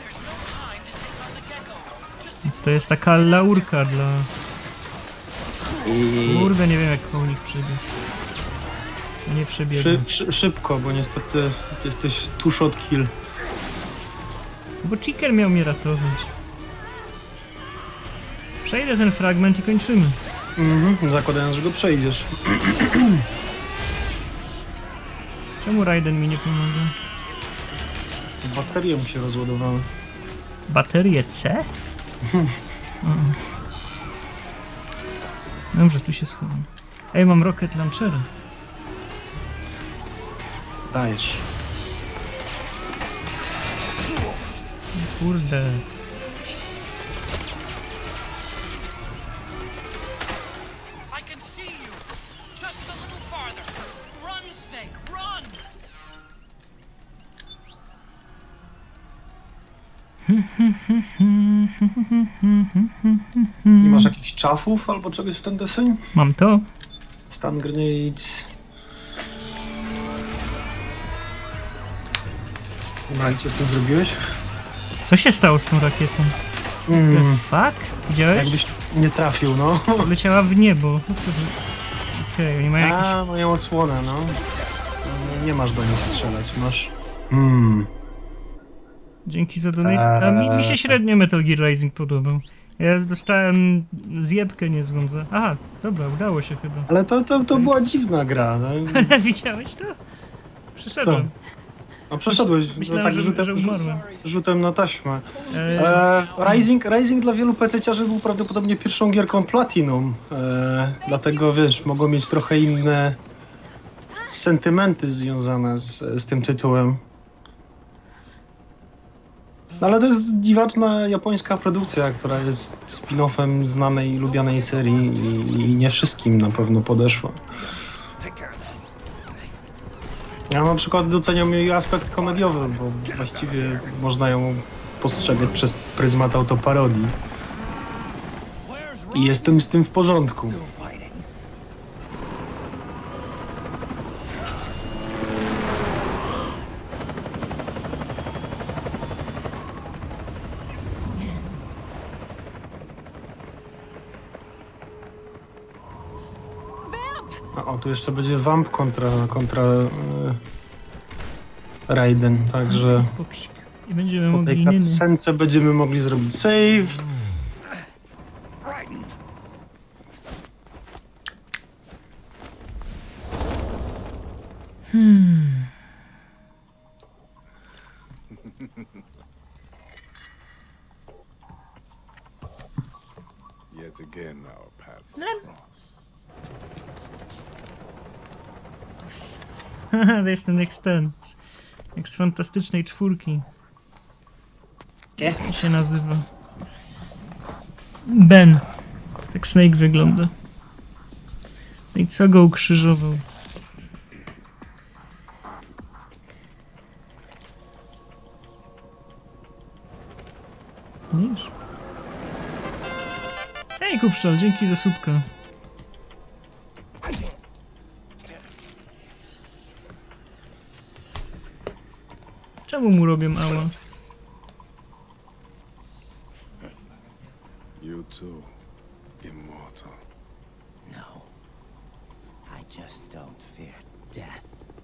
Więc to jest taka laurka dla... Kurde, nie wiem jak po nich przebiec. Nie przebiegam. Szy, szy, szybko, bo niestety jesteś tuż od kill. Bo Chicken miał mnie ratować. Przejdę ten fragment i kończymy. Mhm, zakładając, że go przejdziesz. Czemu Raiden mi nie pomaga? Baterie mu się rozładowały. Baterie C? Mm. Dobrze, tu się schowam. Ej, mam rocket launchera. Dajesz. Kurde. Nie masz jakichś czafów albo czegoś w ten deseń? Mam to. Stun grenades. No i co z tym zrobiłeś? Co się stało z tą rakietą? Mm. The fuck? Widziałeś? Jakbyś nie trafił, no. Leciała w niebo. No co to? Okej, okay, oni mają jakieś... A, mają osłonę, no. Nie masz do nich strzelać, masz... Hmm. Dzięki za donate. A mi, mi się średnio Metal Gear Rising podobał. Ja dostałem zjebkę niezłą za... Aha, dobra, udało się chyba. Ale to, to, to była dziwna gra, no. Widziałeś to? Przeszedłem. Co? A przeszedłeś, Myślałem, tak że, rzutem, że umarłem. rzutem na taśmę. E, Rising, Rising dla wielu pececiarzy był prawdopodobnie pierwszą gierką Platinum. E, dlatego, wiesz, mogą mieć trochę inne sentymenty związane z, z tym tytułem. No ale to jest dziwaczna japońska produkcja, która jest spin-offem znanej i lubianej serii i, i nie wszystkim na pewno podeszła. Ja na przykład doceniam jej aspekt komediowy, bo właściwie można ją postrzegać przez pryzmat autoparodii. I jestem z tym w porządku. O, tu jeszcze będzie Vamp kontra, kontra yy, Raiden, także i będziemy po tej cutscence będziemy mogli zrobić save. Hmm. Yet again our paths cross. Haha, to jest ten jak z ten, jak z Fantastycznej Czwórki. Jak to się nazywa? Ben. Tak Snake wygląda. I co go ukrzyżował? Widzisz? Hej Kupszczal, dzięki za słupkę. Czemu mu robię ała? You too, immortal. No. I just don't fear death.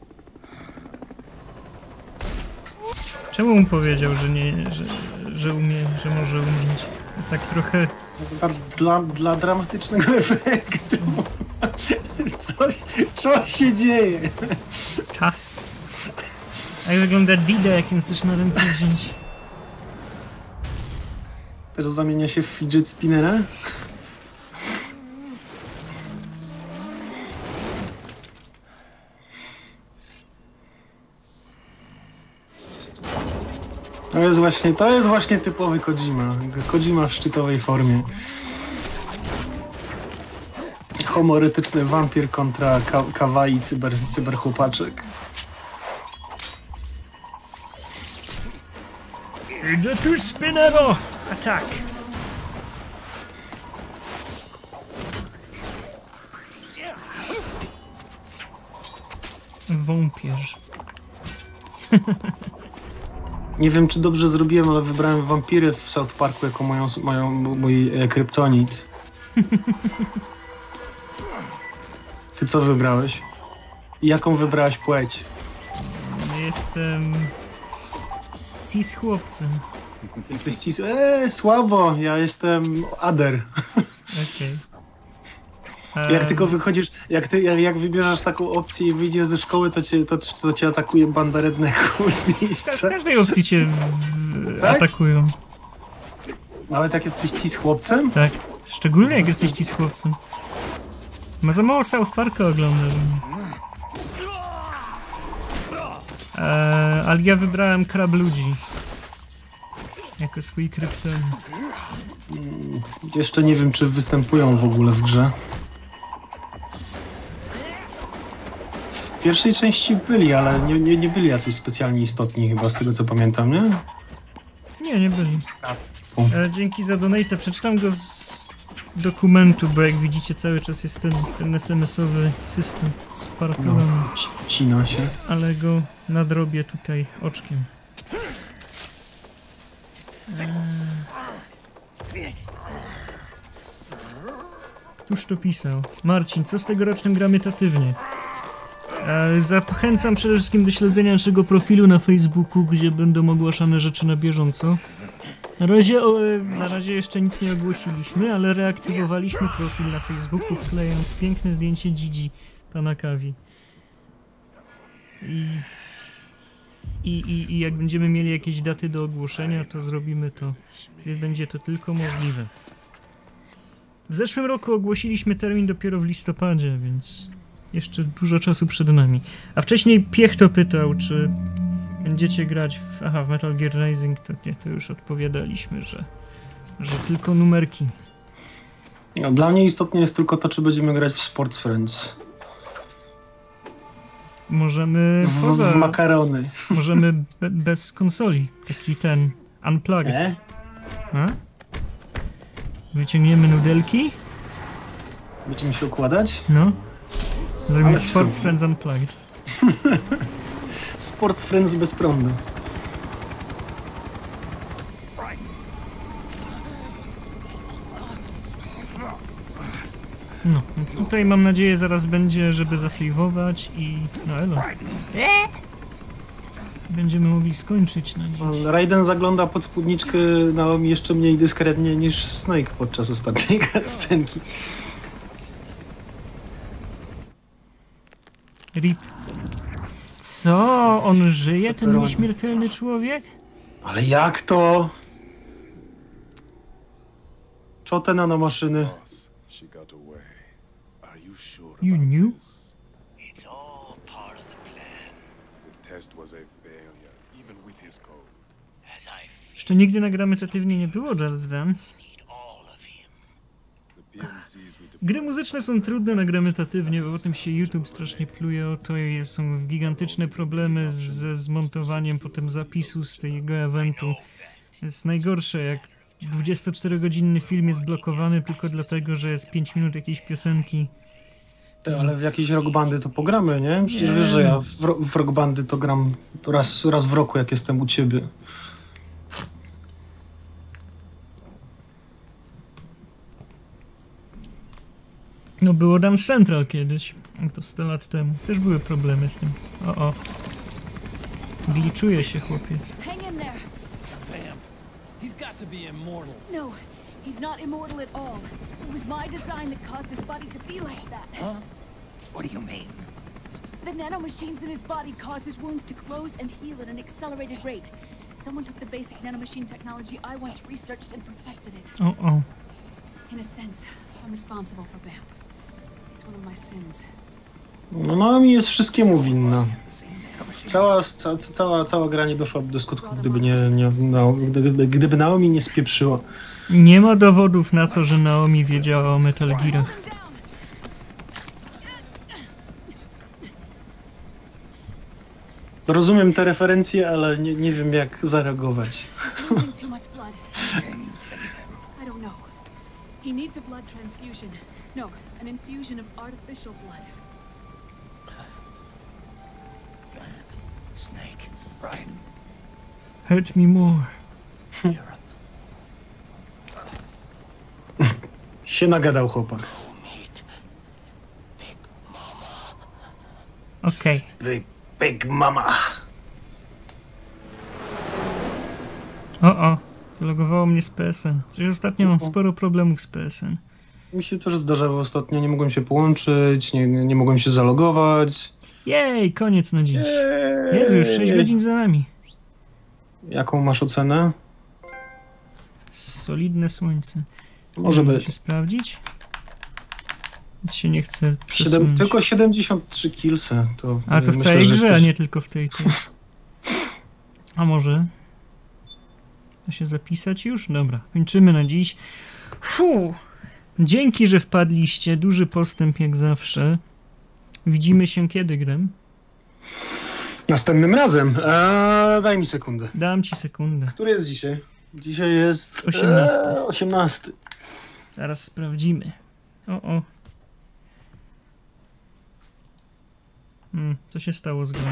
Czemu mu powiedział, że nie, że, że umie, że może umrzeć? Tak trochę... Dla, dla dramatycznego efektu. Coś, coś się dzieje. Ta. A jak wygląda Dida, jakim chcesz na ręce wziąć? Też zamienia się w fidget spinnera? To jest właśnie, to jest właśnie typowy Kojima. Kojima w szczytowej formie. Homoretyczny wampir kontra ka kawaii cyber, cyberchłopaczek. Idę tu Spinnero! Atak! Wąpierz. Nie wiem, czy dobrze zrobiłem, ale wybrałem wampiry w South Parku jako moją, moją, mój e, kryptonit. Ty co wybrałeś? I jaką wybrałaś płeć? Jestem... cis chłopcem. Jesteś cis... Eee, słabo, ja jestem Ader. Okej. Okay. Jak tylko wychodzisz, jak, ty, jak, jak wybierzesz taką opcję i wyjdziesz ze szkoły, to cię, to, to cię atakuje banda redneków z miejsca. Z każdej opcji cię w... tak? atakują. Ale tak jesteś cis chłopcem? Tak. Szczególnie jak jesteś cis chłopcem. Ma za mało South Parka oglądam. Eee, ale ja wybrałem krab ludzi. Jako swój kryptonit. Hmm, jeszcze nie wiem, czy występują w ogóle w grze. W pierwszej części byli, ale nie, nie, nie byli jacyś specjalnie istotni chyba, z tego co pamiętam, nie? Nie, nie byli. E, dzięki za donate. Przeczytam go z dokumentu, bo jak widzicie cały czas jest ten, ten es em esowy system spartolony. No, cina się. Ale go nadrobię tutaj oczkiem. Któż to pisał? Marcin, co z tegorocznym gramy tatywnie? E, zachęcam przede wszystkim do śledzenia naszego profilu na Facebooku, gdzie będą ogłaszane rzeczy na bieżąco. Na razie, o, na razie jeszcze nic nie ogłosiliśmy, ale reaktywowaliśmy profil na Facebooku, wklejając piękne zdjęcie Gigi, pana Kawi. I, i, i, I jak będziemy mieli jakieś daty do ogłoszenia, to zrobimy to. Będzie to tylko możliwe. W zeszłym roku ogłosiliśmy termin dopiero w listopadzie, więc jeszcze dużo czasu przed nami. A wcześniej Piechto pytał, czy będziecie grać w... Aha, w Metal Gear Rising, to nie, to już odpowiadaliśmy, że, że tylko numerki. No, dla mnie istotne jest tylko to, czy będziemy grać w Sports Friends. Możemy w, poza... w makarony. Możemy be, bez konsoli. Taki ten unplugged. E? A? Wyciągniemy nudelki. Będziemy się układać? No. Zrobimy Ale Sports super. Friends Unplugged. Sports Friends bez prądu. No, więc tutaj mam nadzieję zaraz będzie, żeby zasejwować i... No elo. Będziemy mogli skończyć na dziś. Raiden zagląda pod spódniczkę Naomi jeszcze mniej dyskretnie niż Snake podczas ostatniej cutscenki. Rip. Co? On żyje, ten nieśmiertelny człowiek? Ale jak to? Czotę nanomaszyny. Boss, she got away. Are you sure You about knew? this? It's all part of the plan. The test was a failure, even with his code. As I Jeszcze nigdy na grametatywnie nie było Just Dance. feed all of him. The P M Cs we deployed Gry muzyczne są trudne na grametatywnie, bo o tym się YouTube strasznie pluje, o to i są gigantyczne problemy ze zmontowaniem potem zapisu z tego eventu. Jest najgorsze, jak dwudziestoczterogodzinny film jest blokowany tylko dlatego, że jest pięć minut jakiejś piosenki. Ty, ale w jakieś Rock Bandy to pogramy, nie? Przecież Nie. wiesz, że ja w, ro- w Rock Bandy to gram raz, raz w roku, jak jestem u ciebie. No było Dance Central kiedyś, to sto lat temu. Też były problemy z tym. O, o. Gliczuje się chłopiec. Hang in there. Fam, he's got to be immortal. No, he's not immortal at all. It was my design that caused his body to be like that. Huh? What do you mean? The nanomachines in his body cause his wounds to close and heal at an accelerated rate. Someone took the basic nanomachine technology I once researched and perfected it. O, o. In a sense, I'm responsible for Vamp. It's one of my sins. No Naomi jest wszystkiemu winna. Cała, ca, cała, cała gra nie doszłaby do skutku, gdyby nie, nie no, gdyby, gdyby Naomi nie spieprzyła. Nie ma dowodów na to, że Naomi wiedziała o Metal Gearach. Rozumiem te referencje, ale nie, nie wiem jak zareagować. He's losing too much blood. I don't know. He needs a blood transfusion. No, an infusion of artificial blood. Snake, right? Hurt me more. Się nagadał chłopak. Okej. Big, big mama. O, o. Wylogowało mnie z P S N. Coś ostatnio mam sporo problemów z P S N. Mi się też zdarzało ostatnio, nie mogłem się połączyć, nie, nie nie mogłem się zalogować. Jej, koniec na dziś. Jej. Jezu, już sześć godzin za nami. Jaką masz ocenę? Solidne słońce. Może Nie da być. się sprawdzić? Nic się nie chce Siedem, przesunąć. tylko siedemdziesiąt trzy killsy. To A to w myślę, całej że grze, a ktoś- nie tylko w tej. tej. A może? Da się zapisać już? Dobra, kończymy na dziś. Fu! Dzięki, że wpadliście. Duży postęp jak zawsze. Widzimy się kiedy, Grem? Następnym razem. Eee, daj mi sekundę. Dam ci sekundę. Który jest dzisiaj? Dzisiaj jest... osiemnasty. Eee, osiemnasty. Zaraz sprawdzimy. O, o. Hmm, co się stało z grą?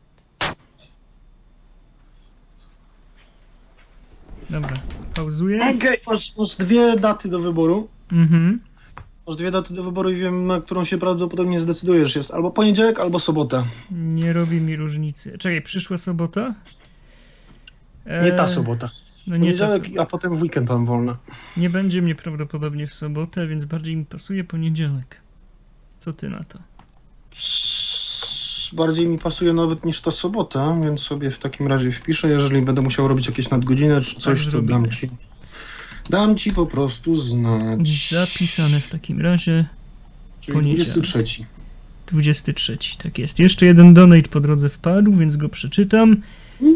Dobra, pauzuję. Okej, okay, masz, masz dwie daty do wyboru. Mhm. Masz dwie daty do wyboru i wiem, na którą się prawdopodobnie zdecydujesz. Jest albo poniedziałek, albo sobota. Nie robi mi różnicy. Czekaj, przyszła sobota? Nie ta Eee, sobota. No nie, ta Poniedziałek, so- a potem w weekend mam wolne. nie będzie mnie prawdopodobnie w sobotę, więc bardziej mi pasuje poniedziałek. Co ty na to? Bardziej mi pasuje nawet niż ta sobota, więc sobie w takim razie wpiszę. Jeżeli będę musiał robić jakieś nadgodzinę czy coś, to zrobimy. dam ci. Dam ci po prostu znać. Zapisane w takim razie. Czyli poniedziałek. dwudziesty trzeci. dwudziesty trzeci, tak jest. Jeszcze jeden donate po drodze wpadł, więc go przeczytam.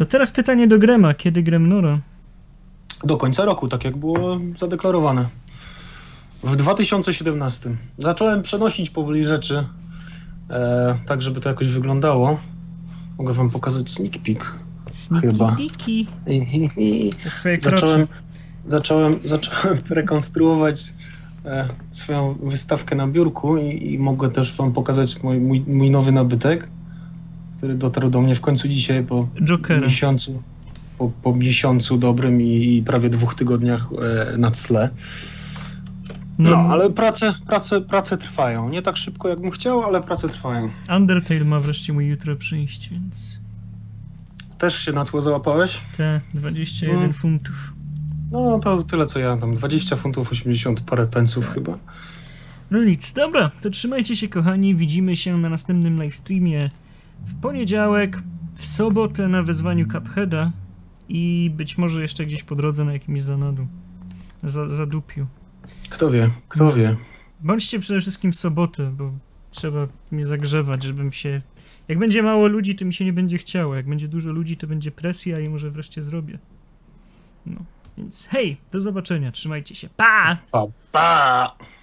To teraz pytanie do Grema. Kiedy Gremnora? Do końca roku, tak jak było zadeklarowane. W dwa tysiące siedemnastym. Zacząłem przenosić powoli rzeczy, e, tak żeby to jakoś wyglądało. Mogę wam pokazać sneak peek. Sniki, Chyba. sniki. I, i, i. To jest twoje Zacząłem, krocze. zacząłem, zacząłem rekonstruować e, swoją wystawkę na biurku i, i mogę też wam pokazać mój, mój, mój nowy nabytek, który dotarł do mnie w końcu dzisiaj po Jokera. miesiącu. Po, po miesiącu dobrym i, i prawie dwóch tygodniach e, na cle. No, No, ale prace, prace, prace trwają. Nie tak szybko, jakbym chciał, ale prace trwają. Undertale ma wreszcie mój jutro przyjść, więc... Też się na cło załapałeś? Te dwadzieścia jeden Mm. funtów. No, to tyle co ja, tam dwadzieścia funtów, osiemdziesiąt parę pensów Tak. chyba. No nic, dobra, to trzymajcie się kochani, widzimy się na następnym livestreamie w poniedziałek, w sobotę na wyzwaniu Cupheada i być może jeszcze gdzieś po drodze na jakimś zanadu, za, zadupiu. Kto wie, kto wie. Bądźcie przede wszystkim w sobotę, bo trzeba mnie zagrzewać, żebym się... Jak będzie mało ludzi, to mi się nie będzie chciało, jak będzie dużo ludzi, to będzie presja i może wreszcie zrobię. No, więc hej, do zobaczenia, trzymajcie się, pa! Pa, pa!